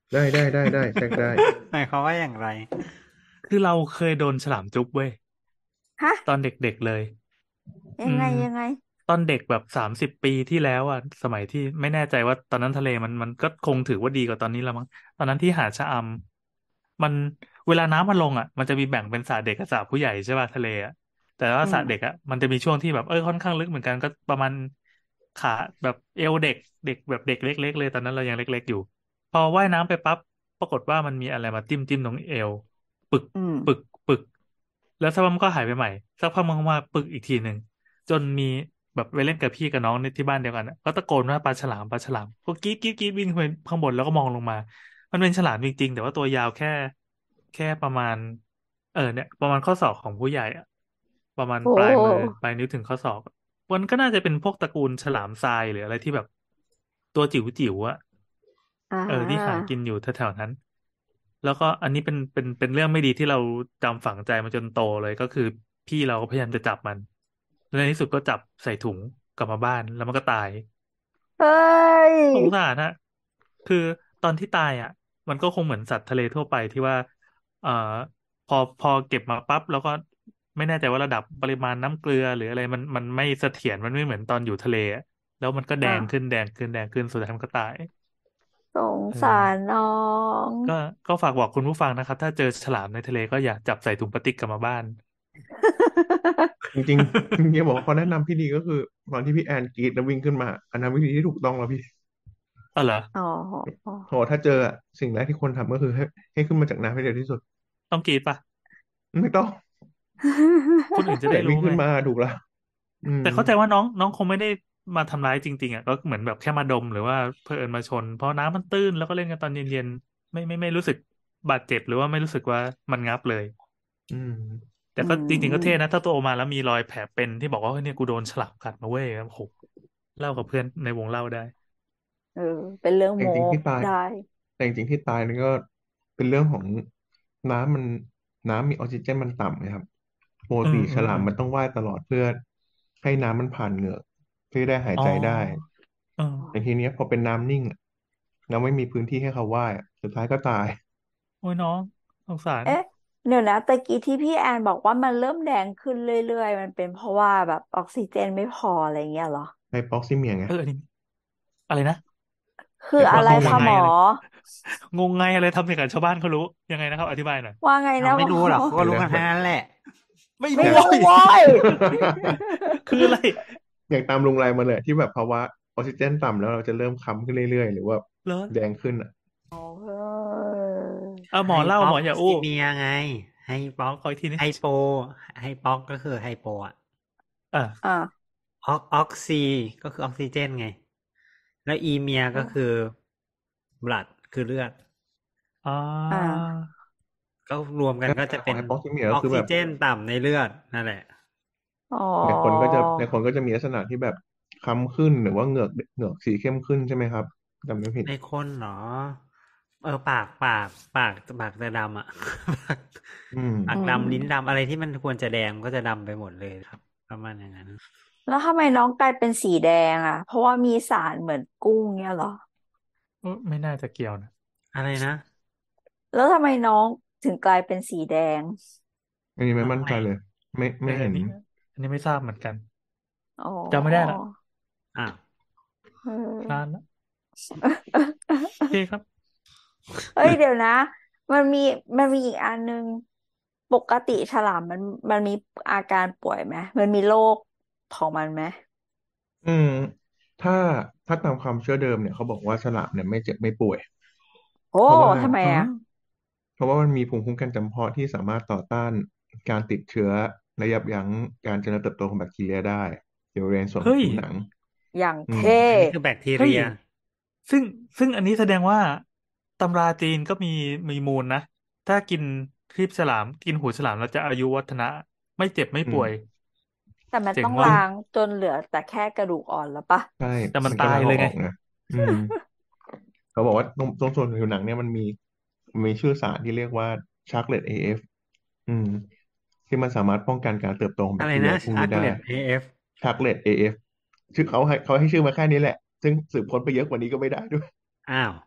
ได้ได้ได้ได้แทรกได้หมายความว่าอย่างไรคือเราเคยโดนฉลามจุ๊บเว้ยฮะตอนเด็กๆเลย อืยังไงมยังไงตอนเด็กแบบสามสิบปีที่แล้วอ่ะสมัยที่ไม่แน่ใจว่าตอนนั้นทะเลมันมันก็คงถือว่าดีกว่าตอนนี้แล้วมั้งตอนนั้นที่หาดชะอำมันเวลาน้ำมันลงอ่ะมันจะมีแบ่งเป็นสระเด็กกับสระผู้ใหญ่ใช่ป่ะทะเลอ่ะแต่ว่าอืมสระเด็กอ่ะมันจะมีช่วงที่แบบเออค่อนข้างลึกเหมือนกันก็ประมาณขาแบบเอวเด็กเด็กแบบเด็กเล็กๆเลยตอนนั้นเรายังเล็กๆอยู่พอว่ายน้ำไปปั๊บปรากฏว่ามันมีอะไรมาจิ้มจิ้มตรงเอวปึกอืมปึกปึกแล้วสักพักมันก็หายไปใหม่สักพักมันก็มาปึกอีกทีหนึ่ง จนมีแบบไปเล่นกับพี่กับน้องในที่บ้านเดียวกันอะก็ตะโกนว่าปลาฉลามปลาฉลามก็กรี๊ดกรี๊ดกรี๊ดวิ่งไปข้างบนแล้วก็มองลงมามันเป็นฉลามจริงๆแต่ว่าตัวยาวแค่แค่ประมาณเออเนี่ยประมาณข้อศอกของผู้ใหญ่อะประมาณโอ้ปลายมือปลายนิ้วถึงข้อศอกมันก็น่าจะเป็นพวกตระกูลฉลามทรายหรืออะไรที่แบบตัวจิ๋วจิ๋วอะอ่เออที่หาากินอยู่แถวๆนั้นแล้วก็อันนี้เป็นเป็นเป็นเรื่องไม่ดีที่เราจำฝังใจมาจนโตเลยก็คือพี่เราก็พยายามจะจับมันแล้วในที่สุดก็จับใส่ถุงกลับมาบ้านแล้วมันก็ตายเฮ้ยสงสารนะคือตอนที่ตายอ่ะมันก็คงเหมือนสัตว์ทะเลทั่วไปที่ว่าเอ่อพอพอเก็บมาปั๊บแล้วก็ไม่แน่ใจว่าระดับปริมาณน้ำเกลือหรืออะไรมันมันไม่เสถียรมันไม่เหมือนตอนอยู่ทะเลอะแล้วมันก็แดอ่างขึ้นแดงขึ้นแดงขึ้นสุดท้ายมันก็ตายสงเออสารน้องก็ก็ฝากบอกคุณผู้ฟังนะครับถ้าเจอฉลามในทะเลก็อย่าจับใส่ถุงพลาสติกกลับมาบ้านจริงๆจริงๆบอกว่าเขาแนะนำพี่ดีก็คือตอนที่พี่แอนกรีดแล้ววิ่งขึ้นมาอันนั้นวิธีที่ถูกต้องแล้วพี่อ๋อเหรออ๋อโหถ้าเจออะสิ่งแรกที่ควรทำก็คือให้ให้ขึ้นมาจากน้ำให้เร็วที่สุดต้องกรีดปะไม่ต้องคนอื่นจะได้รู้ไงแต่วิ่งขึ้นมาถูกแล้วอืมแต่เข้าใจว่าน้องน้องคงไม่ได้มาทำร้ายจริงๆอ่ะก็เหมือนแบบแค่มาดมหรือว่าเผอิญมาชนเพราะน้ำมันตื้นแล้วก็เล่นกันตอนเย็นๆไม่ไม่ไม่รู้สึกบาดเจ็บหรือว่าไม่รู้สึกว่ามันงับเลยอืมแต่อืก็จริงๆก็เท่นะมถ้าตัวออกมาแล้วมีรอยแผลเป็นที่บอกว่าเฮ้ยเนี่ยกูโดนฉลามกัดมาเว้ยโอ้โหเล่ากับเพื่อนในวงเล่าได้เออเป็นเรื่องแต่โมจริงๆที่ตายได้แต่จริงๆที่ตายนี่ก็เป็นเรื่องของน้ำมันน้ำมีออกซิเจนมันต่ำนะครับปกอืติมอืมอืมฉลามมันต้องว่ายตลอดเพื่อให้น้ำมันผ่านเหงือกเพื่อได้หายอ๋อใจได้เออแต่ทีเนี้ยพอเป็นน้ำนิ่งอะแล้วไม่มีพื้นที่ให้เขาว่ายอะสุดท้ายก็ตายโอ้ยน้องสงสารเอ๊ะเดี๋ยวนะตะกี้ที่พี่แอนบอกว่ามันเริ่มแดงขึ้นเรื่อยๆมันเป็นเพราะว่าแบบออกซิเจนไม่พออะไรเงี้ยเหรอไฮปอกซิเมียไงเอออันนี้อะไรนะคือไฮปอะไรอกซิเมียงงยังไงคะหมอเลยงงไงอะไรทำอย่างกับชาวบ้านเขารู้ยังไงนะครับอธิบายหน่อยว่าไงเรานะหมอไม่รู้หรอกเขาก็เดี๋ยวรู้กันทั้งนะแบบนั้นแหละไม่ไม่อย่างรู้เว้ยรู้โว้ยคืออะไรอย่างตามลุงไรมาเลยที่แบบภาวะออกซิเจนต่ำแล้วเราจะเริ่มค้ำขึ้นเรื่อยๆหรือว่าเหรอแดงขึ้นอ่ะโอ้เอาหมไฮอเล่าป๊อกหมออย่าอู้ซีเมียไงไฮป๊อกขออีกทีนี้ไฮโปไฮป๊อกก็คือไฮโปอะอ่าอ่ะออกออกซีก็คือออกซิเจนไงแล้วอีเมียก็คือบลัดคือเลือดอ่อ่าาก็รวมกันใช่ก็จะเป็นของไฮปอกซิเมียออกก็คือแบบซิเจนต่ำในเลือดนั่นแหละอ๋อในคนก็จะในคนก็จะมีลักษณะที่แบบค้ำขึ้นหรือว่าเหงือกเหงือกสีเข้มขึ้นใช่ไหมครับจำไม่ผิดในคนเหรอเออปากปากปากปากจะดำอ่ะอืมปาอืกดำลิ้นมดำอะไรที่มันควรจะแดงก็จะดำไปหมดเลยครับประมาณอย่างนั้นแล้วทำไมน้องกลายเป็นสีแดงอ่ะเพราะว่ามีสารเหมือนกุ้งเนี่ยเหรอเอ้อไม่น่าจะเกี่ยวนะอะไรนะแล้วทำไมน้องถึงกลายเป็นสีแดงอันนี้ไม่น้องไหนมั่นใจเลยไม่ไม่เห็นเอออันนี้อันนี้ไม่ทราบเหมือนกันอ๋อจำไม่ได้ละอ่ะเออนานละโอเคครับเอ้ยเดี๋ยวนะมันมีมันมีอีกอันนึงปกติฉลามมันมันมีอาการป่วยไหมมันมีโรคของมันไหมอืมถ้าถ้าตามความเชื่อเดิมเนี่ยเขาบอกว่าฉลามเนี่ยไม่เจ็บไม่ป่วยโอ้เพราะว่าทำไมอ่ะอืมเพราะว่ามันมีภูมิคุ้มกันจำเพาะที่สามารถต่อต้านการติดเชื้อและยับยั้งการเจริญเติบโตของแบคทีเรียได้อยู่บริเวณส่วนของเฮ้ยผิวหนังอย่างอืมเท่อันนี้คือแบคทีเฮ้ยเรียซึ่งซึ่งอันนี้แสดงว่าตำราจีนก็มีมีมูลนะถ้ากินครีบฉลามกินหูฉลามแล้วจะอายุวัฒนะไม่เจ็บไม่อืมป่วยแต่มันเจ๋งว่ะต้องล้างจนเหลือแต่แค่กระดูกอ่อนแล้วปะใช่แต่มันมันก็ล้างตายเลยไงเอาออกนะอืม เขาบอกว่าตรงตรงส่วนผิวหนังเนี่ยมันมีมีชื่อสารที่เรียกว่าชาร์กเลตเอฟอืมที่มันสามารถป้องกันการเติบโตของแบอะไรคทีเรียนะชาร์กพวกนี้ได้เลตเอเอฟชาร์กเลตเอฟชื่อเขาให้เขาให้ชื่อมาแค่นี้แหละซึ่งสืบค้นไปเยอะกว่านี้ก็ไม่ได้ด้วยอ้าว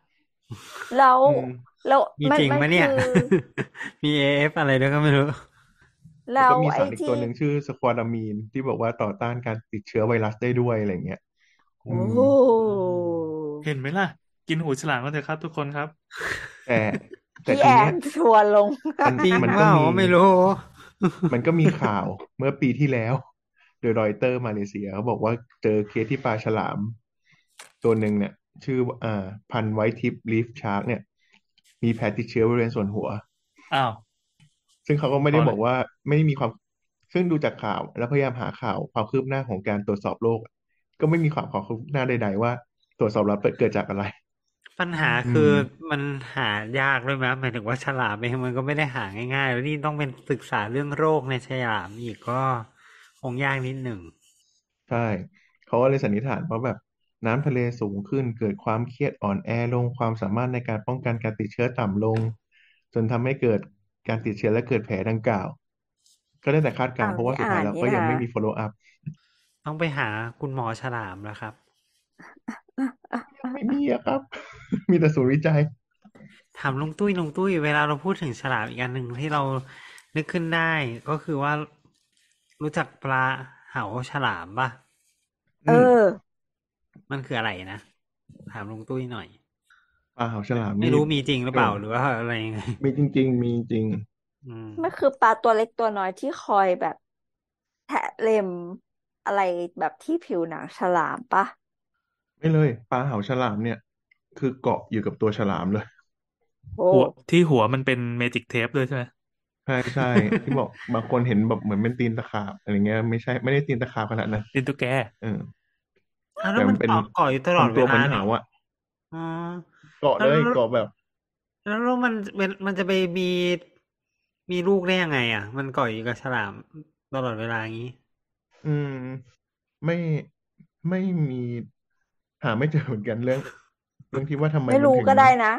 แล้วอืมแล้วมีมันจริงมันคืปะเนี่ยอมี เอ เอฟ อเอฟอะไรด้วยก็ไม่รู้แล้วแล้วก็มีไอ้ที่สารอีกตัวหนึ่งชื่อสควอดามีนที่บอกว่าต่อต้านการติดเชื้อไวรัสได้ด้วยอะไรเงี้ยอืโอ้มโหอืมเห็นไหมล่ะกินหูฉลามกันเถอะครับทุกคนครับแต่แต่พี่แอทีเนี้ยนทัวร์ลงมันจริงมันก็มีเปล่าก็ไม่รู้มันก็มีข่าวเมื่อปีที่แล้วโดยรอยเตอร์มาเลเซียเขาบอกว่าเจอเคสที่ปลาฉลามตัวหนึ่งเนี่ยชื่ออ่าพันไวท์ทิปลีฟชาร์กเนี่ยมีแผลติดเชื้อบริเวณส่วนหัวอ้าวซึ่งเขาก็ไม่พอเลยได้บอกว่าไม่ได้มีความซึ่งดูจากข่าวแล้วพยายามหาข่าวความคืบหน้าของการตรวจสอบโรคก็ไม่มีความความคืบหน้าใดๆว่าตรวจสอบแล้วเกิดจากอะไรปัญหาอืคือมมันหายากด้วยไหมหมายถึงว่าฉลามเองมันก็ไม่ได้หาง่ายๆแล้วนี่ต้องเป็นศึกษาเรื่องโรคในฉลามอีกก็คงยากนิดหนึ่งใช่เขาก็เลยสันนิษฐานว่าแบบน้ำทะเลสูงขึ้นเกิดความเครียดอ่อนแอลงความสามารถในการป้องกันการติดเชื้อต่ำลงจนทำให้เกิดการติดเชื้อและเกิดแผลดังกล่าวก็ได้แต่คาดอ่าการณ์เพราะว่าสุดนไม่อ่าท้ายแล้วก็ยันนี่นะงไม่มี follow up ต้องไปหาคุณหมอฉลามแล้วครับยังไม่มีอะครับมีแต่ศูนย์วิจัยถามลุงตุ้ยลุงตุ้ยเวลาเราพูดถึงฉลามอีกอันหนึ่งที่เรานึกขึ้นได้ก็คือว่ารู้จักปลาเหาฉลามป่ะเออืมอมันคืออะไรนะถามลุงตุ้ยหน่อยปลาหาวฉลามไม่นี่รู้มีจริงหรือเออเปล่าหรือว่าอะไรยังไงมีจริงๆมีจริงอืมมันคือปลาตัวเล็กตัวน้อยที่คอยแบบแทะเล็มอะไรแบบที่ผิวหนังฉลามปะไม่เลยปลาหาวฉลามเนี่ยคือเกาะอยู่กับตัวฉลามเลยโอ้หัวที่หัวมันเป็นเมจิกเทปด้วยใช่ไหมใช่ใช่ที่บอกบางคนเห็นแบบเหมือนเป็นตีนตะขาบอะไรเงี้ยไม่ใช่ไม่ได้ตีนตะขาบขนาดนั้นลินตุ๊กแกเอออ้าวแล้วมันแต่มันเป็นเกาะเกาะอยู่ตลอดทำตัวเหมืเวลาเนี่ยอนหาวอะอ๋อเกาะเลยแล้วแล้วเกาะแบบแล้วแล้วมันมันมันจะไปมีมีลูกได้ยังไงอ่ะมันเกาะอยู่กับฉลามตลอดเวลาอย่างนี้อืมไม่ไม่มีหาไม่เจอเหมือนกันเรื่องเรื่องที่ว่าทำไมไม่รู้มันถึงก็ได้นะ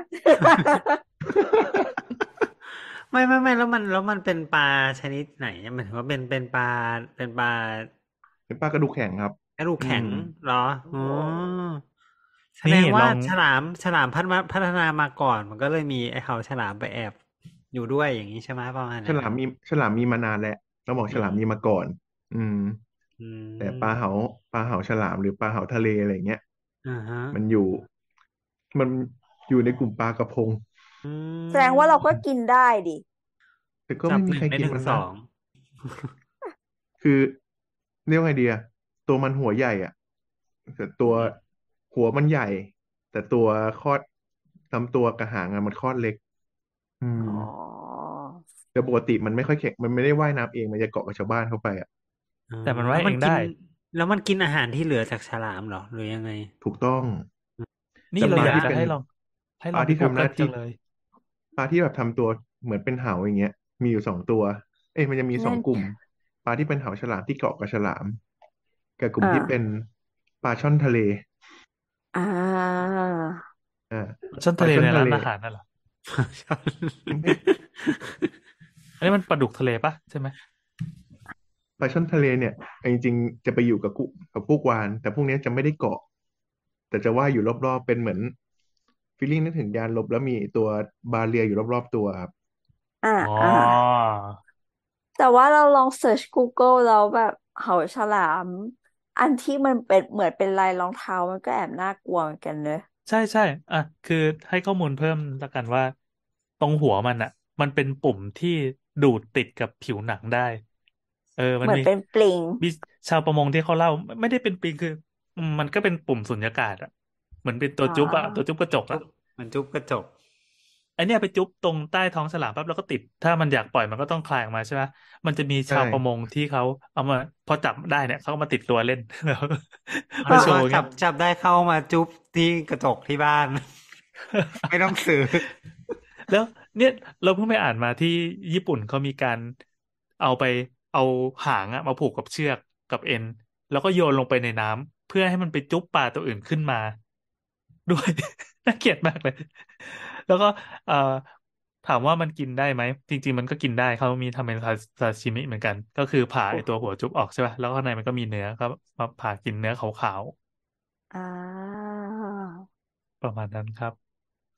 ไม่ไม่ไม่แล้วมันแล้วมันเป็นปลาชนิดไหนหมายถึงว่าเป็นเป็นปลาเป็นปลาเป็นปลากระดูกแข็งครับกระดูกอืมแข็งเหรออ๋อแสดนี่งว่าลองฉลามฉลามพัฒนาพัฒนามาก่อนมันก็เลยมีไอ้เขาฉลามไปแอบอยู่ด้วยอย่างนี้ใช่ไหมประมาณอย่างนั้นฉลามมีฉลามมีมานานแล้วต้องบอกอืฉลามมีมามก่อนอืมอืแต่ปลามเหาปลาเหาฉลามหรือปลาเหาทะเลอะไรเงี้ยอ่าฮะมันอยู่มันอยู่ในกลุ่มปลากระพงอืแสดงว่าเราก็มกินได้ดิแต่ก็จับไม่มีใครหนึ่งได้ถึงกินมันนะสองคือเรียกว่าไงดีอะตัวมันหัวใหญ่อะแต่ตัวอืมหัวมันใหญ่แต่ตัวคลอดลำตัวกระหางอะมันคลอดเล็กอืมอ๋อแต่ปกติมันไม่ค่อยแข็งมันไม่ได้ว่ายน้ำเองมันจะเกาะกับชาวบ้านเข้าไปอะอ๋อแต่มันแล้ว่ายเองได้วมันกินแล้วมันกินอาหารที่เหลือจากฉลามเหรอหรือยังไงถูกต้องนี่แต่เราอยากปลาที่เป็นจะให้ลองให้ปลาที่ลองไปทำหน้า Google จัที่งเลยปลาที่แบบทำตัวเหมือนเป็นเหาอย่างเงี้ยมีอยู่สองตัวเอ้ยมันจะมีสอนั่นงกลุ่มปลาที่เป็นเหาฉลามที่เกาะกับฉลามกับกลุ่มอ่าที่เป็นปลาช่อนทะเลอ่าอ่าช่อนปลาช่อนทะเลทะเลในร้านอาหารน่ะเหรอไม่อันนี้มันปลาดุกทะเลปะใช่ไหมปลาช่อนทะเลเนี่ยจริงๆจะไปอยู่กับกุกับพวกวาฬแต่พวกเนี้ยจะไม่ได้เกาะแต่จะว่ายอยู่รอบๆเป็นเหมือนฟีลลิ่งนึกถึงยานลบแล้วมีตัวบาเรียอยู่รอบๆตัวครับอ่าอ๋ออ่าแต่ว่าเราลองเสิร์ช Google แล้วแบบเหาฉลามอันที่มันเป็นเหมือนเป็นลายรองเท้ามันก็แอบน่ากลัวเหมือนกันเนอะใช่ใช่อ่ะคือให้ข้อมูลเพิ่มแล้วกันว่าตรงหัวมันอ่ะมันเป็นปุ่มที่ดูดติดกับผิวหนังได้เออมันมีเหมือนเป็นปลิงมีชาวประมงที่เขาเล่าไม่ไม่ได้เป็นปีคืออืมมันก็เป็นปุ่มสุญญากาศอ่ะเหมือนเป็นตัวอ๋อจุ๊บอ่ะตัวจุ๊บกระจกอ่ะจุ๊บมันจุ๊บกระจกไอเนี้ยไปจุ๊บตรงใต้ท้องฉลามปั๊บแล้วก็ติดถ้ามันอยากปล่อยมันก็ต้องคลายออกมาใช่ไหมมันจะมีใช่ชาวประมงที่เขาเอามาพอจับได้เนี่ยเขาก็มาติดตัวเล่นแล้วแล้วแล้วก็โชว์เงี้ยจับจับได้เข้ามาจุ๊บที่กระจกที่บ้านไม่ต้องซื้อแล้วเนี่ยเราเพิ่งไปอ่านมาที่ญี่ปุ่นเขามีการเอาไปเอาหางอะมาผูกกับเชือกกับเอ็นแล้วก็โยนลงไปในน้ำเพื่อให้มันไปจุ๊บปลาตัวอื่นขึ้นมาด้วยน่าเกลียดมากเลยแล้วก็เอ่อถามว่ามันกินได้ไหมจริงๆมันก็กินได้เขามีทำเป็นซาซาชิมิเหมือนกันก็คือผ่าไอตัวหัวจุ๊บออกใช่ป่ะแล้วข้างในมันก็มีเนื้อก็มาผ่ากินเนื้อขาวอ่าๆประมาณนั้นครับ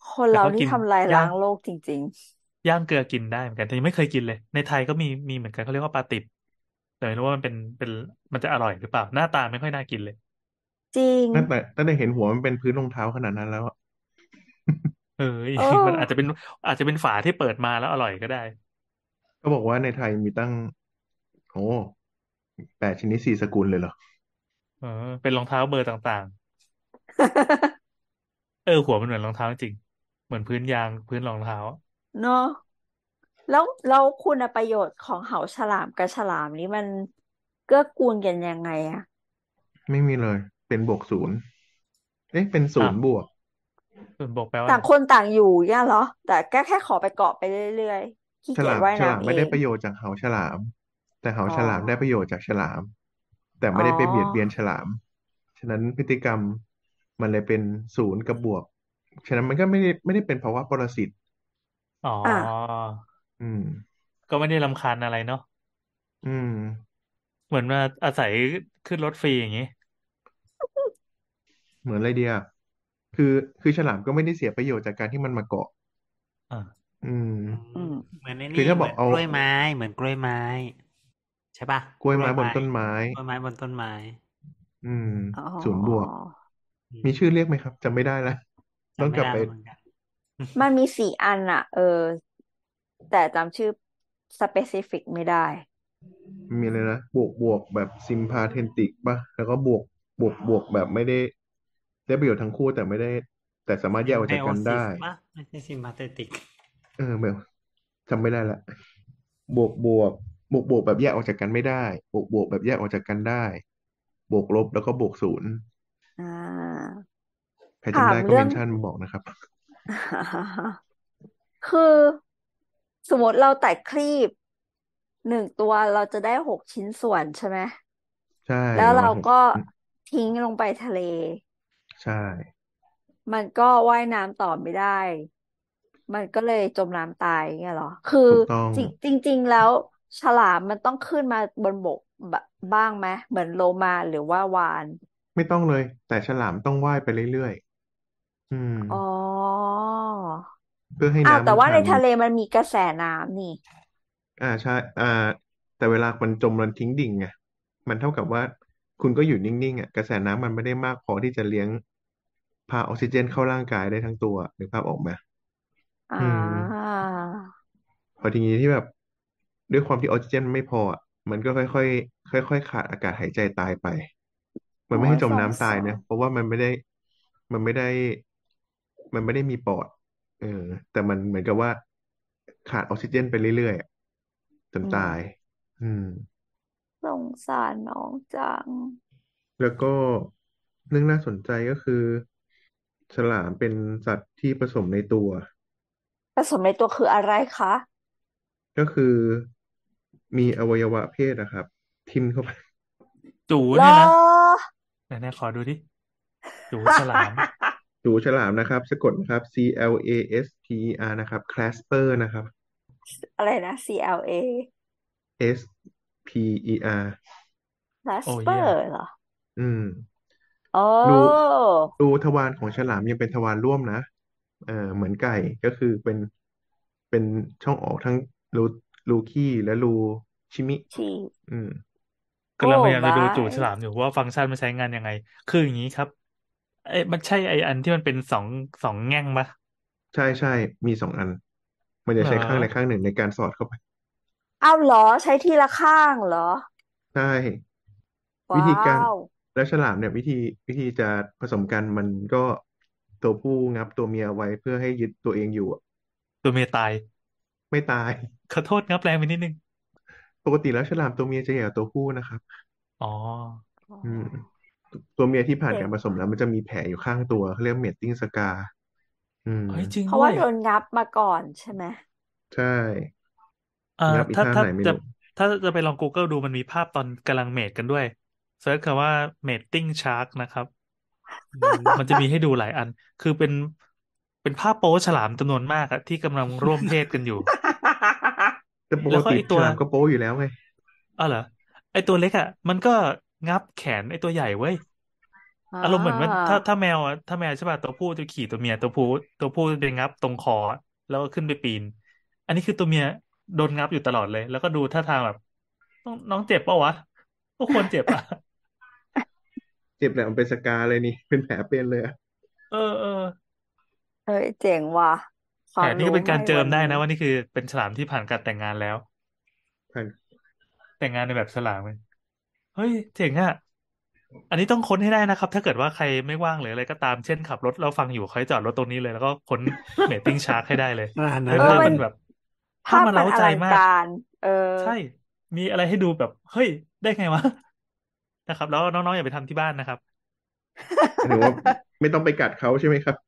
คนเรานี่แต่เขากินทำลายย่างล้างโลกจริงย่างเกลือกินได้เหมือนกันแต่ยังไม่เคยกินเลยในไทยก็มีมีเหมือนกันเขาเรียกว่าปลาติบแต่ไม่รู้ว่ามันเป็นเป็นมันจะอร่อยหรือเปล่าหน้าตาไม่ค่อยน่ากินเลยๆจริงตั้งแต่ตั้งแต่เห็นหัวมันเป็นพื้นรองเท้าขนาดนั้นแล้วอะเอ้ยเอมันอาจจะอเป็นอาจจะเป็นฝาที่เปิดมาแล้วอร่อยก็ได้ก็บอกว่าในไทยมีตั้งโอ้แปดชนิดสี่สกุลเลยเหรอเออเป็นรองเท้าเบอร์ต่างๆเออหัวมันเหมือนรองเท้าจริงเหมือนพื้นยางพื้นรองเท้าเนาะแล้วแล้วคุณประโยชน์ของเหาฉลามกับฉลามนี้มันเกื้อกูลกันยังไงอะไม่มีเลยเป็นบวกศูนย์เอ๊ะเป็นศูอ้าวนย์บวกส่วนบกแปลว่าอะไรต่างคนต่างอยู่เนี่ยเหรอแต่ก็แค่ขอไปเกาะไปเรื่อยๆขี้ฉลามเกียจว่ายฉลามไม่ได้น้ำเองประโยชน์จากเหาฉลามแต่เหาอ๋อฉลามได้ประโยชน์จากฉลามแต่อ๋อไม่ได้ไปเบียดเบียนฉลามฉะนั้นพฤติกรรมมันเลยเป็นศูนย์กับบวกฉะนั้นมันก็ไม่ได้ไม่ได้เป็นภาวะปรสิตอ๋ออ่ะอืมก็ไม่ได้รำคาญอะไรเนาะอืมเหมือนมาอาศัยขึ้นรถฟรีอย่างนี้เหมือนอะไรเดียคือคือฉลามก็ไม่ได้เสียประโยชน์จากการที่มันมาเกาะอ่าอืมอือืมมเหมือนในคือนี่เหมือนถ้าบอกเอากล้วยไม้เหมือนกล้วยไม้ใช่ป่ะกล้วยไม้บนกล้วยไม้ต้นไม้กล้วยไม้บนต้นไม้อืมอ๋อศูนย์บวกอืมมีชื่อเรียกไหมครับจำไม่ได้แล้วต้องจำไม่กลับไปได้แล้วเหมือนกันมันมีสี่อันอ่ะเออแต่จำชื่อ สเปซิฟิก ไม่ได้มีเลยนะบวกบวกแบบซิมพาเทนติกป่ะแล้วก็บวกบวกบวกแบบไม่ได้ได้ประโยชน์ทั้งคู่แต่ไม่ได้แต่สามารถแยซิมกออกจากกันได้ไบโอซิสป่ะไม่ใช่ซิมพาเทติกเออแบบจำไม่ได้ละบวกบวกบวกบวกแบบแยกออกจากกันไม่ได้บวกบวกแบบแยกออกจากกันได้บวกลบแล้วก็บวกศูนย์อ่าใครจำได้ก็ถามเรื่องเมนชั่นมาบอกนะครับคือสมมติเราตัดคลีปหนึ่งตัวเราจะได้หกชิ้นส่วนใช่ไหมใช่แล้วประมาณหกเราก็ทิ้งลงไปทะเลใช่มันก็ว่ายน้ำต่อไม่ได้มันก็เลยจมน้ำตายเงี้ยเหรอคือถูกต้องจริงจริงๆแล้วฉลามมันต้องขึ้นมาบนบกบะบ้างไหมเหมือนโลมาหรือว่าวาฬไม่ต้องเลยแต่ฉลามต้องว่ายไปเรื่อยๆอืมอ๋อเพื่อให้อ้าวน้ำมันผ่านแต่ว่าในทะเลมันมีกระแสน้ำนี่อ่าใช่อ่าแต่เวลามันจมมันทิ้งดิ่งไงมันเท่ากับว่าคุณก็อยู่นิ่งๆอ่ะกระแสน้ำมันไม่ได้มากพอที่จะเลี้ยงพาออกซิเจนเข้าร่างกายได้ทั้งตัวนึกภาพออกไหมอ่อืมาพอทีนี้ที่แบบด้วยความที่ออกซิเจนไม่พออะมันก็ค่อยๆค่อยๆขาดอากาศหายใจตายไปมันโอ้ไม่ให้ยสงจมน้ำตายสารนะเพราะว่ามันไม่ได้มันไม่ได้มันไม่ได้มีปอดเออแต่มันเหมือนกับว่าขาดออกซิเจนไปเรื่อยๆอะจนอืตายมอืมสงสารน้องจังแล้วก็เรื่องน่าสนใจก็คือฉลามเป็นสัตว์ที่ผสมในตัวผสมในตัวคืออะไรคะก็คือมีอวัยวะเพศนะครับทิ่มเข้าไปจูเหรอเนี่ยนะไหนๆขอดูดิจูฉลามจูฉลามนะครับสะกดนะครับ C L A S P E R นะครับ clasper นะครับอะไรนะ ซี แอล เอ S P E R โอ้เยี่ย Lasper มเหรออืมโอ้รูรูทวารของฉลามยังเป็นทวารร่วมนะเออเหมือนไก่ก็คือเป็นเป็นช่องออกทั้งรูรูขี้และรูชิมิชีอืมโอ้กำลังพยายามจะไม่ดูจูฉลามอยู่ว่าฟังก์ชันมันใช้งานยังไงคืออย่างนี้ครับไอ้มันใช่ไอ้อันที่มันเป็นสองสองแง่งปะใช่ใช่มีสองอันมันจะเหรอใช้ข้างใดข้างหนึ่งในการสอดเข้าไปอ้าวเหรอใช้ทีละข้างเหรอใช่วิว้าธีการวแล้วฉลามเนี่ยวิธีวิธีจะผสมกันมันก็ตัวผู้งับตัวเมียไว้เพื่อให้ยึดตัวเองอยู่อะตัวเมียตายไม่ตายขอโทษงับแรงไปนิดนึงปกติแล้วฉลามตัวเมียจะใหญ่กว่าตัวผู้นะครับอ๋ออ๋ออืมตัวเมียที่ผ่านเจ็บการผสมแล้วมันจะมีแผลอยู่ข้างตัวเขาเรียกเมตติ้งสกาอืมเฮ้ยจริงเพราะด้วยว่าโดนงับมาก่อนใช่ไหมใช่อ่างับอีกถ้าถ้าจะท่าไหนไม่รู้ถ้าจะไปลอง Google ดูมันมีภาพตอนกำลังเมทกันด้วยเซิร์ชคำว่า mating shark นะครับอืมันจะมีมให้ดูหลายอันคือเป็นเป็นภาพโป๊ฉลามจำนวนมากอะที่กำลังร่วมเพศกันอยู่แต่ปแล้กติวก็ไอตัวฉลามก็โป๊อยู่แล้วไงอ๋อเหรอไอตัวเล็กอะมันก็งับแขนไอตัวใหญ่เว้ยอ่อารมณ์เหมือนว่าาถ้าถ้าแมวอะถ้าแมวใช่ป่ะตัวผู้จะขี่ตัวเมียตัวผู้ตัวผู้จะงับตรงคออะแล้วก็ขึ้นไปปีนอันนี้คือตัวเมียโดนงับอยู่ตลอดเลยแล้วก็ดูท่าทางแบบน้องน้องเจ็บปะวะก็ควรเจ็บอ่ะเจ็บแหละมันเป็นสกาเลยนี่เป็นแผลเป็นเลยอะเออเออเอ้ยเจ๋งว่ะคแถวามรู้ใหม่มนี่ก็เป็นการเจิมได้วันนี้นะว่านี่คือเป็นฉลามที่ผ่านการแต่งงานแล้วผ่านแต่งงานในแบบฉลามเลยเฮ้ยเจ๋งอ่ะอันนี้ต้องค้นให้ได้นะครับถ้าเกิดว่าใครไม่ว่างหรืออะไรก็ตามเช่นขับรถเราฟังอยู่ใครจอดรถตรงนี้เลยแล้วก็ค้นเมตติ้งชาร์กให้ได้เลยอ่านเฮ้ยนั้นเลยเออมันภาพมันแบบภาภาพพมันเร้าใจมันอลังกามากรเออใช่ มีอะไรให้ดูแบบเฮ้ยได้ไงวะนะครับแล้วน้องๆอย่าไปทำที่บ้านนะครับหมายถึงว่าไม่ต้องไปกัดเขาใช่ไหมครับ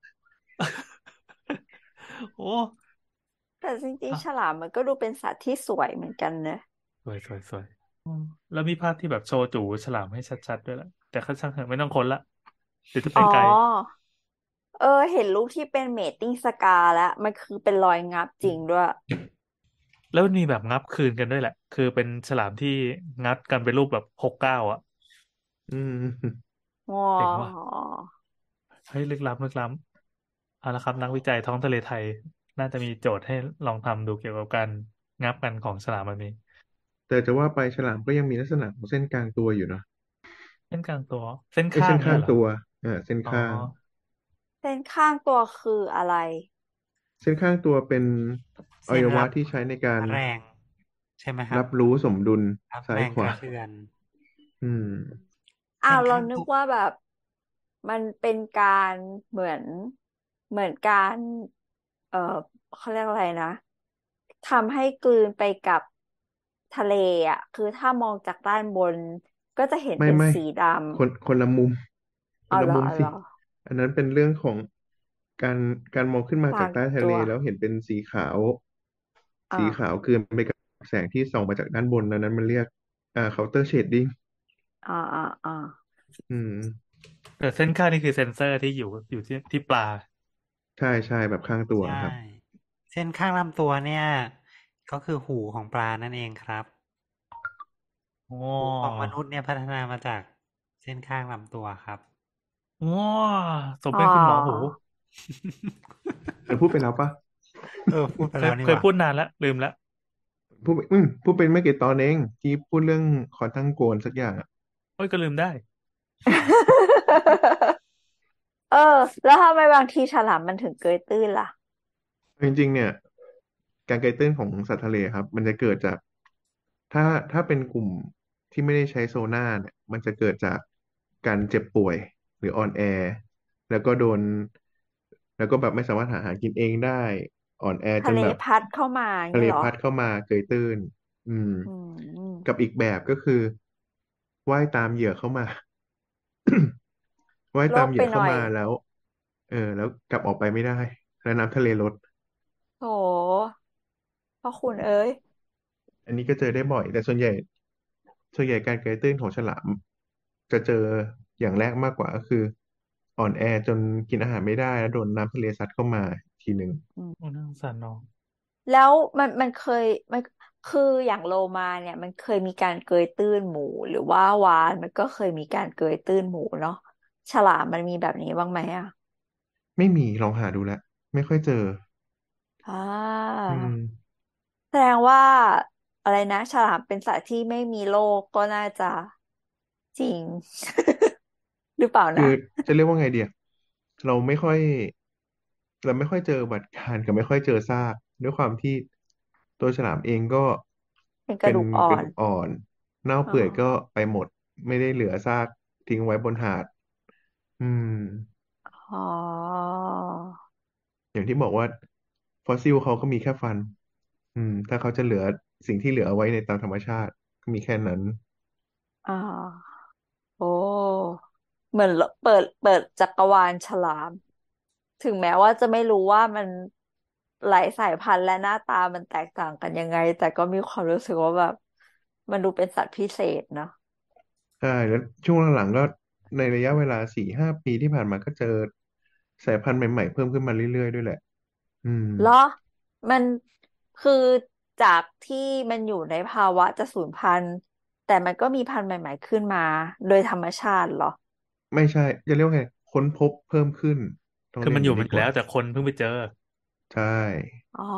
โอ้แต่จริงอ่ะๆฉลามมันก็ดูเป็นสัตว์ที่สวยเหมือนกันเนอะสวยสวยสวยอืมแล้วมีภาพที่แบบโชว์จูฉลามให้ชัดๆด้วยละแต่ก็ช่างเถอะไม่ต้องค้นละเดี๋ยวจะอ๋อไปไกลเออเห็นรูปที่เป็นเมตติ้งสกาแล้วมันคือเป็นรอยงับจริงด้วยแล้วมันมีแบบงับคืนกันด้วยแหละคือเป็นฉลามที่งัดกันเป็นรูปแบบหกเก้าอ่ะอืมอ๋อเจ๋งว่ะเฮ้ยลึกล้ำลึกล้ำเอาละครับนักวิจัยท้องทะเลไทยน่าจะมีโจทย์ให้ลองทำดูเกี่ยวกับการงับกันของฉลามแบบนี้แต่จะว่าไปฉลามก็ยังมีลักษณะของเส้นกลางตัวอยู่เนาะเส้นกลางตัวเส้นข้าไอ้เส้นงเนี้ยเหรอข้างตัวอ่าเส้นอ๋อข้างเส้นข้างตัวคืออะไรเส้นข้างตัวเป็นอวัยวะเส้นรับที่ใช้ในการแรงใช่ไหมครับรับรู้สมดุลรับซ้ายขวาแรงกระเทือนอืมอ้าวเราเส้นข้างตัวนึกว่าแบบมันเป็นการเหมือนเหมือนการเออเขาเรียกอะไรนะทำให้กลืนไปกับทะเลอ่ะคือถ้ามองจากด้านบนก็จะเห็นไม่ไม่เป็นสีดคนคนละมุมำคนเอาละมุมสิเหรอเอาเหรออันนั้นเป็นเรื่องของการการมองขึ้นมาจากต่างใต้ทะเลตัวแล้วเห็นเป็นสีขาวอ่าสีขาวเกินไปกับแสงที่ส่องมาจากด้านบนนั้นนั้นมันเรียกอ่า counter shading อ่าอ่าอ่าอืมแต่เส้นข้างนี่คือเซ็นเซอร์ที่อยู่อยู่ที่ที่ปลาใช่ใช่แบบข้างตัวใช่ครับเส้นข้างลำตัวเนี่ยก็คือหูของปลานั่นเองครับอ๋อหูของมนุษย์เนี่ยพัฒนามาจากเส้นข้างลำตัวครับอ๋อสมอ๋อเป็นคุณหมอหูเออพูดไปแล้วปะเออพูดไปเคยเคยแล้วนี่หว่าพูดนานแล้วลืมแล้วพูดไปอืมพูดเป็นไม่กี่ตอนเองที่พูดเรื่องคอนทั้งโกนสักอย่างอะโอ้ยก็ลืมได้เออแล้วทำไมบางทีฉลามมันถึงเกยตื้นล่ะจริงๆเนี่ยการเกยตื้นของสัตว์ทะเลครับมันจะเกิดจากถ้าถ้าเป็นกลุ่มที่ไม่ได้ใช้โซน่าเนี่ยมันจะเกิดจากการเจ็บป่วยหรืออ่อนแอแล้วก็โดนแล้วก็แบบไม่สามารถหาอาหารกินเองได้อ่อนแอจทะเลนแบบพัดเข้ามาอย่างทะเลเงี้ยเหรอพัดเข้ามาเกยตื้นอืมอืมกับอีกแบบก็คือว่ายตามเหยื่อเข้ามา ว่ายโลตามเหยื่อเข้ากไปหน่อยมาแล้วเออแล้วกลับออกไปไม่ได้แล้วน้ำทะเลลดโหพ่อคุณเอ้ยอันนี้ก็เจอได้บ่อยแต่ส่วนใหญ่ส่วนใหญ่การเกยตื้นของฉลามจะเจออย่างแรกมากกว่าก็คืออ่อนแอจนกินอาหารไม่ได้แล้วโดนน้ำทะเลซัดเข้ามาทีหนึ่งอืมโอ้น่าสงสารน้องแล้วมันมันเคยมันคืออย่างโลมาเนี่ยมันเคยมีการเกยตื้นหมูหรือว่าวาฬมันก็เคยมีการเกยตื้นหมูเนาะฉลามมันมีแบบนี้บ้างไหมอ่ะไม่มีลองหาดูแล้วไม่ค่อยเจออ่าอืมแสดงว่าอะไรนะฉลามเป็นสัตว์ที่ไม่มีโรคก็น่าจะจริงหรือเปล่าคือนะจะเรียกว่าไงเดียเราไม่ค่อยเราไม่ค่อยเจออุบัติการกับไม่ค่อยเจอซากด้วยความที่ตัวฉลามเองก็เป็นกเป็นระดูกอ่อนกระดูกอ่อนเน่าอ๋อเปื่อยก็ไปหมดไม่ได้เหลือซากทิ้งไว้บนหาดอืมอ๋ออย่างที่บอกว่าฟอสซิลเขาก็มีแค่ฟันอืมถ้าเขาจะเหลือสิ่งที่เหลือเอาไว้ในตามธรรมชาติก็มีแค่นั้นอ่าโอ้เหมือนเปิดเปิดจักรวาลฉลาม ถึงแม้ว่าจะไม่รู้ว่ามันหลายสายพันธุ์และหน้าตามันแตกต่างกันยังไงแต่ก็มีความรู้สึกว่าแบบมันดูเป็นสัตว์พิเศษเนาะใช่แล้วช่วงหลังๆก็ในระยะเวลาสี่ห้าปีที่ผ่านมาก็เจอสายพันธุ์ใหม่ๆเพิ่มขึ้นมาเรื่อยๆด้วยแหละอืมเหรอมันคือจากที่มันอยู่ในภาวะจะสูญพันธุ์แต่มันก็มีพันธุ์ใหม่ๆขึ้นมาโดยธรรมชาติเหรอไม่ใช่จะเรียกว่าไงค้นพบเพิ่มขึ้นต้องคือเรียกมันอยู่มันอยู่แล้อย่างนี้ดีกว่าวแต่คนเพิ่งไปเจอใช่อ๋อ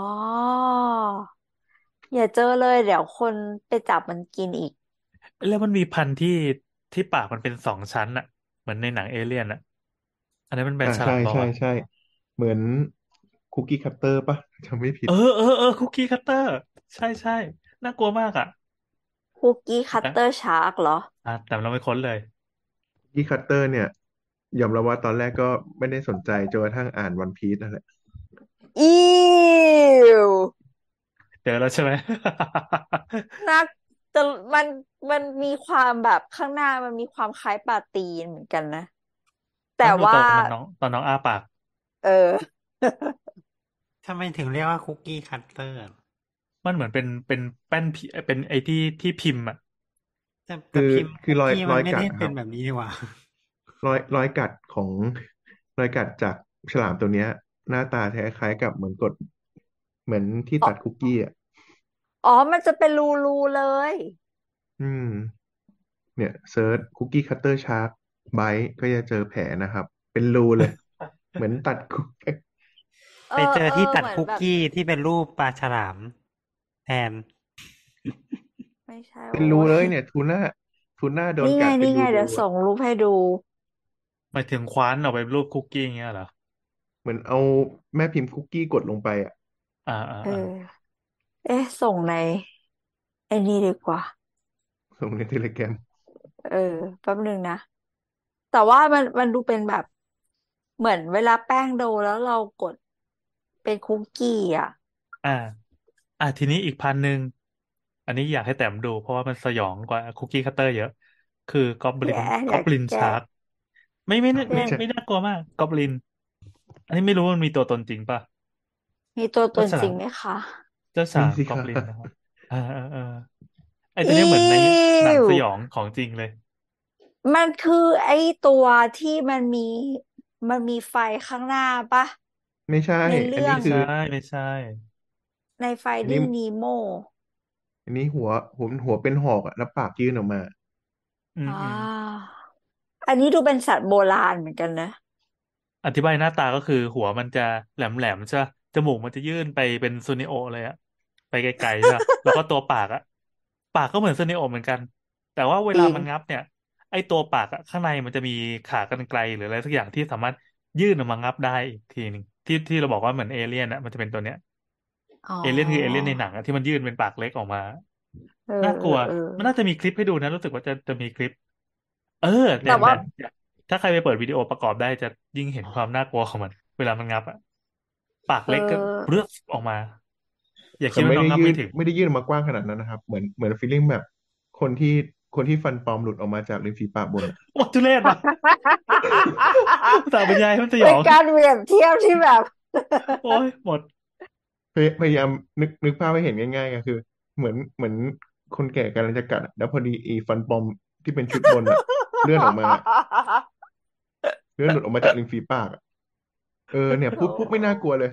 อย่าเจอเลยเดี๋ยวคนไปจับมันกินอีกแล้วมันมีพันธุ์ที่ที่ปากมันเป็นสองชั้นอะเหมือนในหนังเอเลี่ยนอะอันนั้นมันเป็นฉอ่าใช่ลามเปล่าวะใช่ใช่เหมือนคุกกี้คัตเตอร์ปะจำไม่ผิดเออเออเออคุกกี้คัตเตอร์ใช่ใช่น่ากลัวมากอะคุกกี้คัตแต่เตอร์ชาร์กเหรออ่ะแต่เราไม่ค้นเลยคุกกี้คัตเตอร์เนี่ยยอมรับว่าตอนแรกก็ไม่ได้สนใจจนกระทั่งอ่านวันพีซนั่นแหละอิวเจอแล้วใช่ไหมนักแต่มันมันมีความแบบข้างหน้ามันมีความคล้ายปลาตีนเหมือนกันนะแต่ต้องดูตว่าอนมันน้องตอนน้องอ้าปากเออทำไมถึงเรียกว่าคุกกี้คัตเตอร์มันเหมือนเป็นเป็นแป้นพิเป็นไอ้ที่ที่พิมพ์อะแต่แต่คือพิมพ์คุคือรอยกกี้มันรอยไม่ได้เป็นกัดนะครับแบบนี้ดีกว่ารอยรอยกัดของรอยกัดจากฉลามตัวเนี้ยหน้าตาคล้ายๆกับเหมือนกดเหมือนที่อ๋อตัดคุกกี้อ่ะอ๋อมันจะเป็นรูรูเลยอืม เนี่ยเซิร์ชคุกกี้คัตเตอร์ชาร์กไบต์ก็จะเจอแผลนะครับเป็นรูเลยเหมือนตัดคุกเออไปเจอเออที่ตัดเหมือนแบบคุกกี้ที่เป็นรูปปลาฉลามแทนไม่ใช่เป็นโอ้ยรูเลยเนี่ยทูน่าทูน่าโดนนี่ไงกัดเป็นนี่ไงรูๆอ่ะเดี๋ยวส่งรูปให้ดูหมายถึงคว้านออกไปรูปคุกกี้อย่างเงี้ยเหรอเหมือนเอาแม่พิมพ์คุกกี้กดลงไปอ่ะอ่าอ่าเออ่าอเอ๊ะส่งในไอ้นี่ดีกว่าส่งในเทเลแกรมเออแป๊บนึงนะแต่ว่ามันมันดูเป็นแบบเหมือนเวลาแป้งโดแล้วเรากดเป็นคุกกี้อ่ะอ่าอ่าทีนี้อีกพันหนึ่งอันนี้อยากให้แต้มดูเพราะว่ามันสยองกว่าคุกกี้คัตเตอร์เยอะคือกอบลิแกนกอยากอบลินแกชาร์กไม่ไม่ไม่ไม่ไม่ใช่แกไม่น่ากลัวมากกอบลินอันนี้ไม่รู้ว่ามันมีตัวตนจริงป่ะมีตัวตนเจ้าฉลามจริงไหมคะเจ้าฉมีลามกอบสิคะลินนะครับอ่าอ่าอ่าไอตัวอิเนี้ยเหมือนในหนังวสยองของจริงเลยมันคือไอ้ตัวที่มันมีมันมีไฟข้างหน้าปะไม่ใช่ในเรื่องอันนี้คือไม่ใช่ไม่ใช่ในอันนี้ Finding Nemo อันนี้หัวหัวหัวเป็นหอกอ่ะแล้วปากยื่นออกมาอ่อืมอืมาอันนี้ดูเป็นสัตว์โบราณเหมือนกันนะอธิบายหน้าตาก็คือหัวมันจะแหลมแหลมใช่ปะจมูกมันจะยื่นไปเป็นซูนิโอเลยอะไปไกลๆใช่ปะแล้วก็ตัวปากอะปากก็เหมือนซูนิโอเหมือนกันแต่ว่าเวลาจริงมันงับเนี่ยไอตัวปากอะข้างในมันจะมีขากรรไกรหรืออะไรสักอย่างที่สามารถยื่นออกมางับได้อีกทีหนึ่งที่ที่เราบอกว่าเหมือนเอเลี่ยนอะมันจะเป็นตัวเนี้ยอ๋อเอเลี่ยนคือเอเลี่ยนในหนังอะที่มันยื่นเป็นปากเล็กออกมาเออน่ากลัวเออเออมันน่าจะมีคลิปให้ดูนะรู้สึกว่าจะจะมีคลิปเออแดแต่ว่านแดนถ้าใครไปเปิดวิดีโอประกอบได้จะยิ่งเห็นความน่ากลัวของมันเวลามันงับอะ ปากเอเล็กก็เลืออกออกมาอย่าแต่คิดว่าน้องไม่ได้ยื่นงับไม่ถึงไม่ได้ยื่นออกมากว้างขนาดนั้นนะครับเหมือนเหมือนฟีลลิ่งแบบคนที่คนที่ฟันปลอมหลุดออกมาจากริมฝีปากบนอ่ะโอ้ทุเรศว่ะสาวบรรยายมันสยองเป็นการเปรียบเทียบที่แบบโอ้ยหมดพยพยายามนึกนึกภาพให้เห็นง่ายๆก็คือเหมือนเหมือนคนแก่กำลังจะกัดอะแล้วพอดีอีฟันปลอมที่เป็นชุดบนอ่ะเลื่อนออกมาเลื่อนหลุดออกมาจากริมฝีปากอะเออเนี่ยพูดปุ๊บไม่น่ากลัวเลย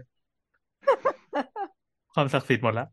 ความศักดิ์สิทธิ์หมดละ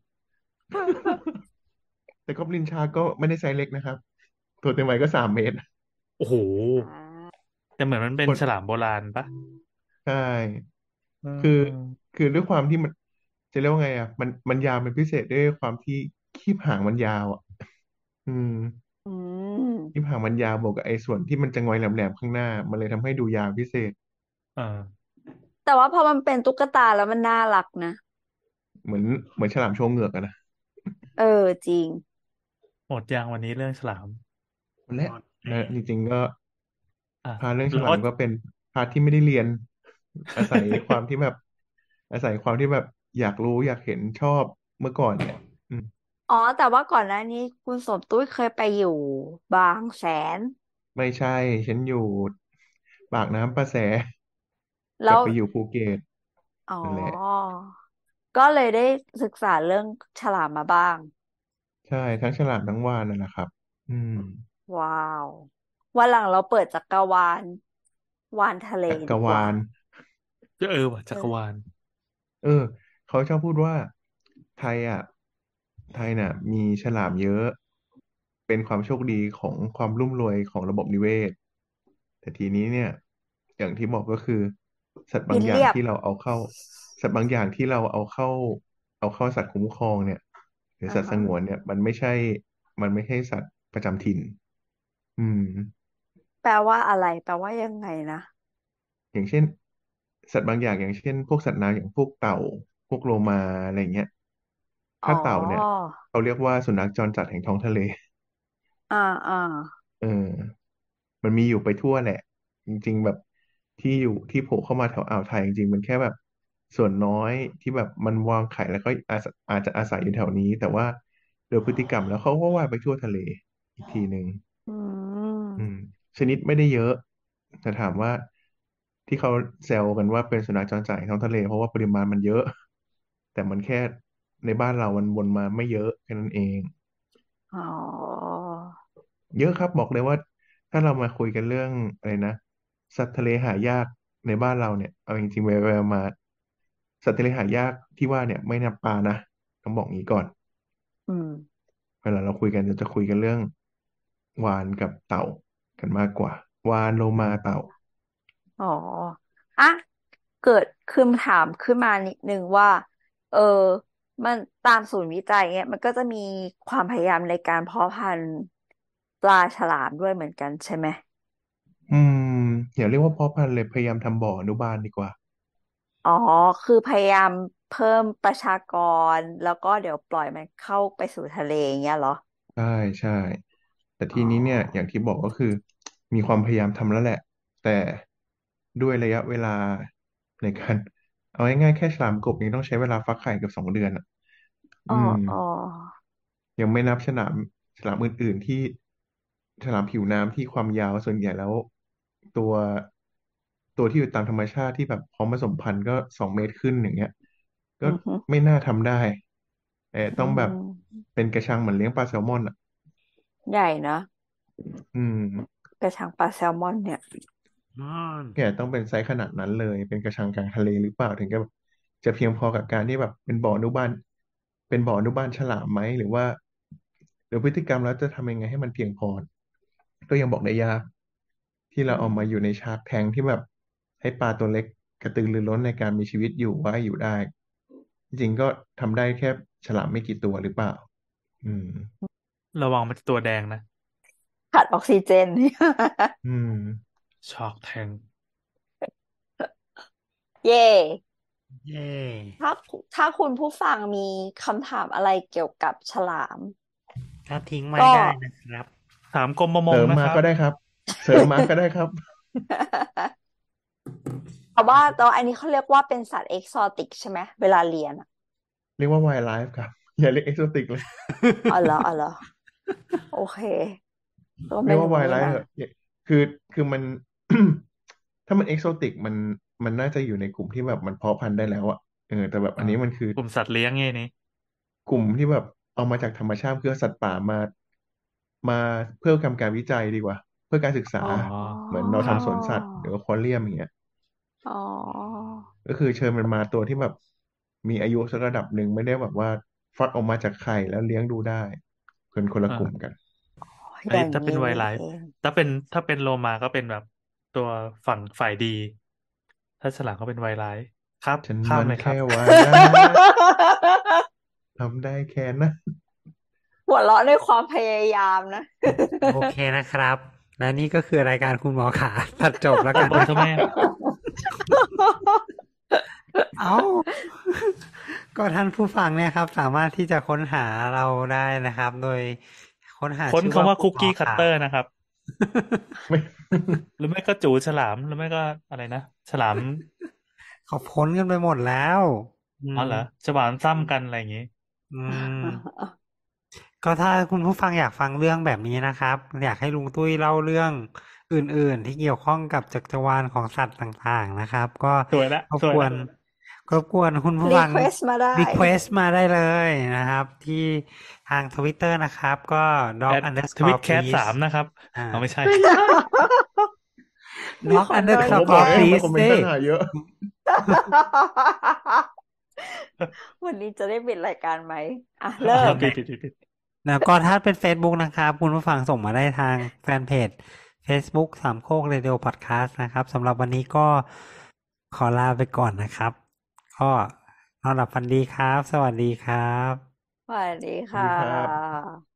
แต่กอบลินชาร์กก็ไม่ได้ไซส์เล็กนะครับตัวเต็มวัยก็สามเมตรโอ้โหอ่าแต่เหมือนมันเป็นคนฉลามโบราณปะใช่เคือออคือด้วยความที่มันจะเรียกว่าไงอ่ะมันมันยาวเป็นพิเศษด้วยความที่คีบหางมันยาวอ่ะอืมอืคีบมหางมันยาวบวกกับไอ้ส่วนที่มันจะงอยแหลมๆข้างหน้ามันเลยทำให้ดูยาวพิเศษเออแต่ว่าพอมันเป็นตุ๊กตาแล้วมันน่ารักนะเหมือนเหมือนฉลามโชว์เหงือกอะนะเออจริงหมดยังวันนี้เรื่องฉลามและหมดแล้และจวริงๆก็อ่ะพาร์ทเรื่องฉแล้วลามก็เป็นพาร์ทที่ไม่ได้เรียนอาศัยความที่แบบอาศัยความที่แบบอยากรู้อยากเห็นชอบเมื่อก่อนเนี่ยอืมอ๋อแต่ว่าก่อนหน้านี้คุณสมตุ้ยเคยไปอยู่บางแสนไม่ใช่ ฉันอยู่ปากน้ำประแสแล้วกลับไปอยู่ภูเก็ตอ๋อนั่นแหละก็เลยได้ศึกษาเรื่องฉลามมาบ้างใช่ทั้งฉลามทั้งวาฬนั่นแหละครับอืมว้าววันหลังเราเปิดจักรวาลวานทะเลจักรดีกว่าวาลจะเออว่ะจักรวาเออลเออเขาชอบพูดว่าไทยอ่ะไทยน่ะมีฉลามเยอะเป็นความโชคดีของความรุ่มรวยของระบบนิเวศแต่ทีนี้เนี่ยอย่างที่บอกก็คือสัตว์บากิงอย่างนเรียบที่เราเอาเข้าสัตว์บางอย่างที่เราเอาเข้าเอาเข้าสัตว์คุ้มครองเนี่ยหรือสัตว์สอ่าฮะงวนเนี่ยมันไม่ใช่มันไม่ใช่สัตว์ประจำถิ่นอืมแปลว่าอะไรแปลว่ายังไงนะอย่างเช่นสัตว์บางอย่างอย่างเช่นพวกสัตว์น้ำอย่างพวกเต่าพวกโลมาอะไรเงี้ยอ๋อถ้าเต่าเนี่ยเขาเรียกว่าสุนัขจรจัดแห่งท้องทะเลอ่าอ่าเออมันมีอยู่ไปทั่วแหละจริงๆแบบที่อยู่ที่โผล่เข้ามาแถวอ่าวไทยจริงๆมันแค่แบบส่วนน้อยที่แบบมันวางไข่แล้วก็อาจอาจจะอาศัยอยู่แถวนี้แต่ว่าโดยพฤติกรรมแล้วเขาก็ว่ายไปทั่วทะเลอีกทีหนึ่งอือืมมชนิดไม่ได้เยอะแต่ถามว่าที่เขาแซวกันว่าเป็นสุนัขจรจัดแห่งท้องทะเลเพราะว่าปริมาณมันเยอะแต่มันแค่ในบ้านเรามันวนมาไม่เยอะแค่นั้นเองอ๋อเยอะครับบอกเลยว่าถ้าเรามาคุยกันเรื่องอะไรนะสัตว์ทะเลหายากในบ้านเราเนี่ยเอาจริงๆไปๆมาสัตว์ทะเลหายากที่ว่าเนี่ยไม่นับปลานะต้องบอกงี้ก่อนอืมเวลาเราคุยกันจะจะคุยกันเรื่องวาฬกับเต่ากันมากกว่าวาฬโลมาเต่าอ๋ออ่ะเกิดขึ้นถามขึ้นมานิดนึงว่าเออมันตามศูนย์วิจัยเนี่ยมันก็จะมีความพยายามในการเพาะพันธุ์ปลาฉลามด้วยเหมือนกันใช่ไหมอืมอย่าเรียกว่าเพาะพันธุ์เลยพยายามทำบ่ออนุบาลดีกว่าอ๋อ คือพยายามเพิ่มประชากรแล้วก็เดี๋ยวปล่อยมันเข้าไปสู่ทะเลอย่างเงี้ยเหรอใช่ใช่แต่อ๋ทีนี้เนี่ยออย่างที่บอกก็คือมีความพยายามทำแล้วแหละแต่ด้วยระยะเวลาในการเอาง่ายๆแค่ฉลามกบนี้ต้องใช้เวลาฟักไข่เกือบสองเดือนอ่ะอ๋ออืมอ๋อยังไม่นับฉลามฉลามอื่นๆที่ฉลามผิวน้ำที่ความยาวส่วนใหญ่แล้วตัวตัวที่อยู่ตามธรรมชาติที่แบบพร้อมผสมพันธุ์ก็สองเมตรขึ้นอย่างเงี้ยก็อือฮึไม่น่าทำได้เอออืต้องแบบมเป็นกระชังเหมือนเลี้ยงปลาแซลมอนอ่ะใหญ่นะอืมกระชังปลาแซลมอนเนี่ยมอนแกต้องเป็นไซส์ขนาดนั้นเลยเป็นกระชังกลางทะเลหรือเปล่าถึงจะแบบจะเพียงพอกับการที่แบบเป็นบ่ออนุบาลเป็นบ่ออนุบาลฉลามไหมหรือว่าหรือพฤติกรรมแล้วจะทำยังไงให้มันเพียงพอก็ยังบอกได้ยากที่อืเราเอามาอยู่ในมชาร์กแทงที่แบบให้ปลาตัวเล็กกระตือรือร้นในการมีชีวิตอยู่ว่ายอยู่ได้จริงๆก็ทำได้แค่ฉลามไม่กี่ตัวหรือเปล่าอืมระวังมันจะตัวแดงนะขาดออกซิเจนอืมช็อกแทงเย่เย้ถ้าถ้าคุณผู้ฟังมีคำถามอะไรเกี่ยวกับฉลามถ้าทิ้งไว้ก็ได้นะครับถามกรมประมเสริมมางนะครับก็ได้ครับเสริมมาก็ได้ครับเพราะว่าตัวอันนี้เขาเรียกว่าเป็นสัตว์เอกซอติกใช่ไหมเวลาเรียนอะเรียกว่า wildlife ครับอย่าเรียก exotic เลยอ๋อเหรออ๋อเหรอโอเคก็เรียกว่าไม่รู้นี่ wildlife นะเหอะเนี่ยคือคือมันถ้ามัน exotic มันมันน่าจะอยู่ในกลุ่มที่แบบมันเพาะพันธุ์ได้แล้วอะเออแต่แบบอ่าอันนี้มันคือกลุ่มสัตว์เลี้ยงไงนี่กลุ่มที่แบบเอามาจากธรรมชาติเพื่อสัตว์ป่ามามาเพื่อทำการวิจัยดีกว่าเพื่อการศึกษาอ๋อเหมือนเราครับทำสวนสัตว์หรือว่าควอเรียมอย่างเงี้ยอ๋อก็คือเชิญมันมาตัวที่แบบมีอายุสักระดับหนึ่งไม่ได้แบบว่าฟักออกมาจากไข่แล้วเลี้ยงดูได้เป็นคนละกลุ่มอ่ากันอันนี้อย่างถ้าเป็นไวนี้นี่เอไลฟ์งถ้าเป็นถ้าเป็นโลมาก็เป็นแบบตัวฝั่งฝ่ายดีถ้าฉลามก็เป็นไวไลฟ์ครับฉันข้ามมันแค่เลยครับวายร้ายทำได้แค่นั้นหัวเราะด้วยความพยายามนะโอเคนะครับและนี่ก็คือรายการคุณหมอขาตัดจบแล้วกันโอ้ยนะทำไมอะเอ้าก็ท่านผู้ฟังเนี่ยครับสามารถที่จะค้นหาเราได้นะครับโดยค้นหาค้นชื่อว่าคำว่าคุกคุณหมอขากี้คัตเตอร์นะครับไม่หรือไม่ก็จูฉลามหรือไม่ก็อะไรนะฉลามเขาพ้นกันไปหมดแล้วอืมอ๋อเหรอฉลามซ้ำกันอะไรอย่างงี้อืมก็ถ้าคุณผู้ฟังอยากฟังเรื่องแบบนี้นะครับอยากให้ลุงตุ้ยเล่าเรื่องอื่นๆที่เกี่ยวข้องกับจักรวาลของสัตว์ต่างๆนะครับก็สวยละรบกวนสวยละรบกวนคุณผู้ฟังรีเควสมาได้รีเควสมาได้เลยนะครับที่ทางทวิตเตอร์นะครับก็แอ dog ดทวิต underscore แคสสา please มนะครับอ่าเอาไม่ใช่มี dog คนโดนผมก็แกบอก underscore เอ๊ะทำไม please คอมเมนสิต์ตั้งหาเยอะวันนี้จะได้ปิดรายการไหมอ่ะเริ่มปิดปิดปิดปิดแล้วก็ถ้าเป็น Facebook นะครับคุณผู้ฟังส่งมาได้ทางแฟนเพจ Facebook สามโคกเรดิโอพอดแคสต์นะครับสำหรับวันนี้ก็ขอลาไปก่อนนะครับ ก็นอนหลับฝันดีครับ สวัสดีครับสวัสดีสวัสค่ดีครับะ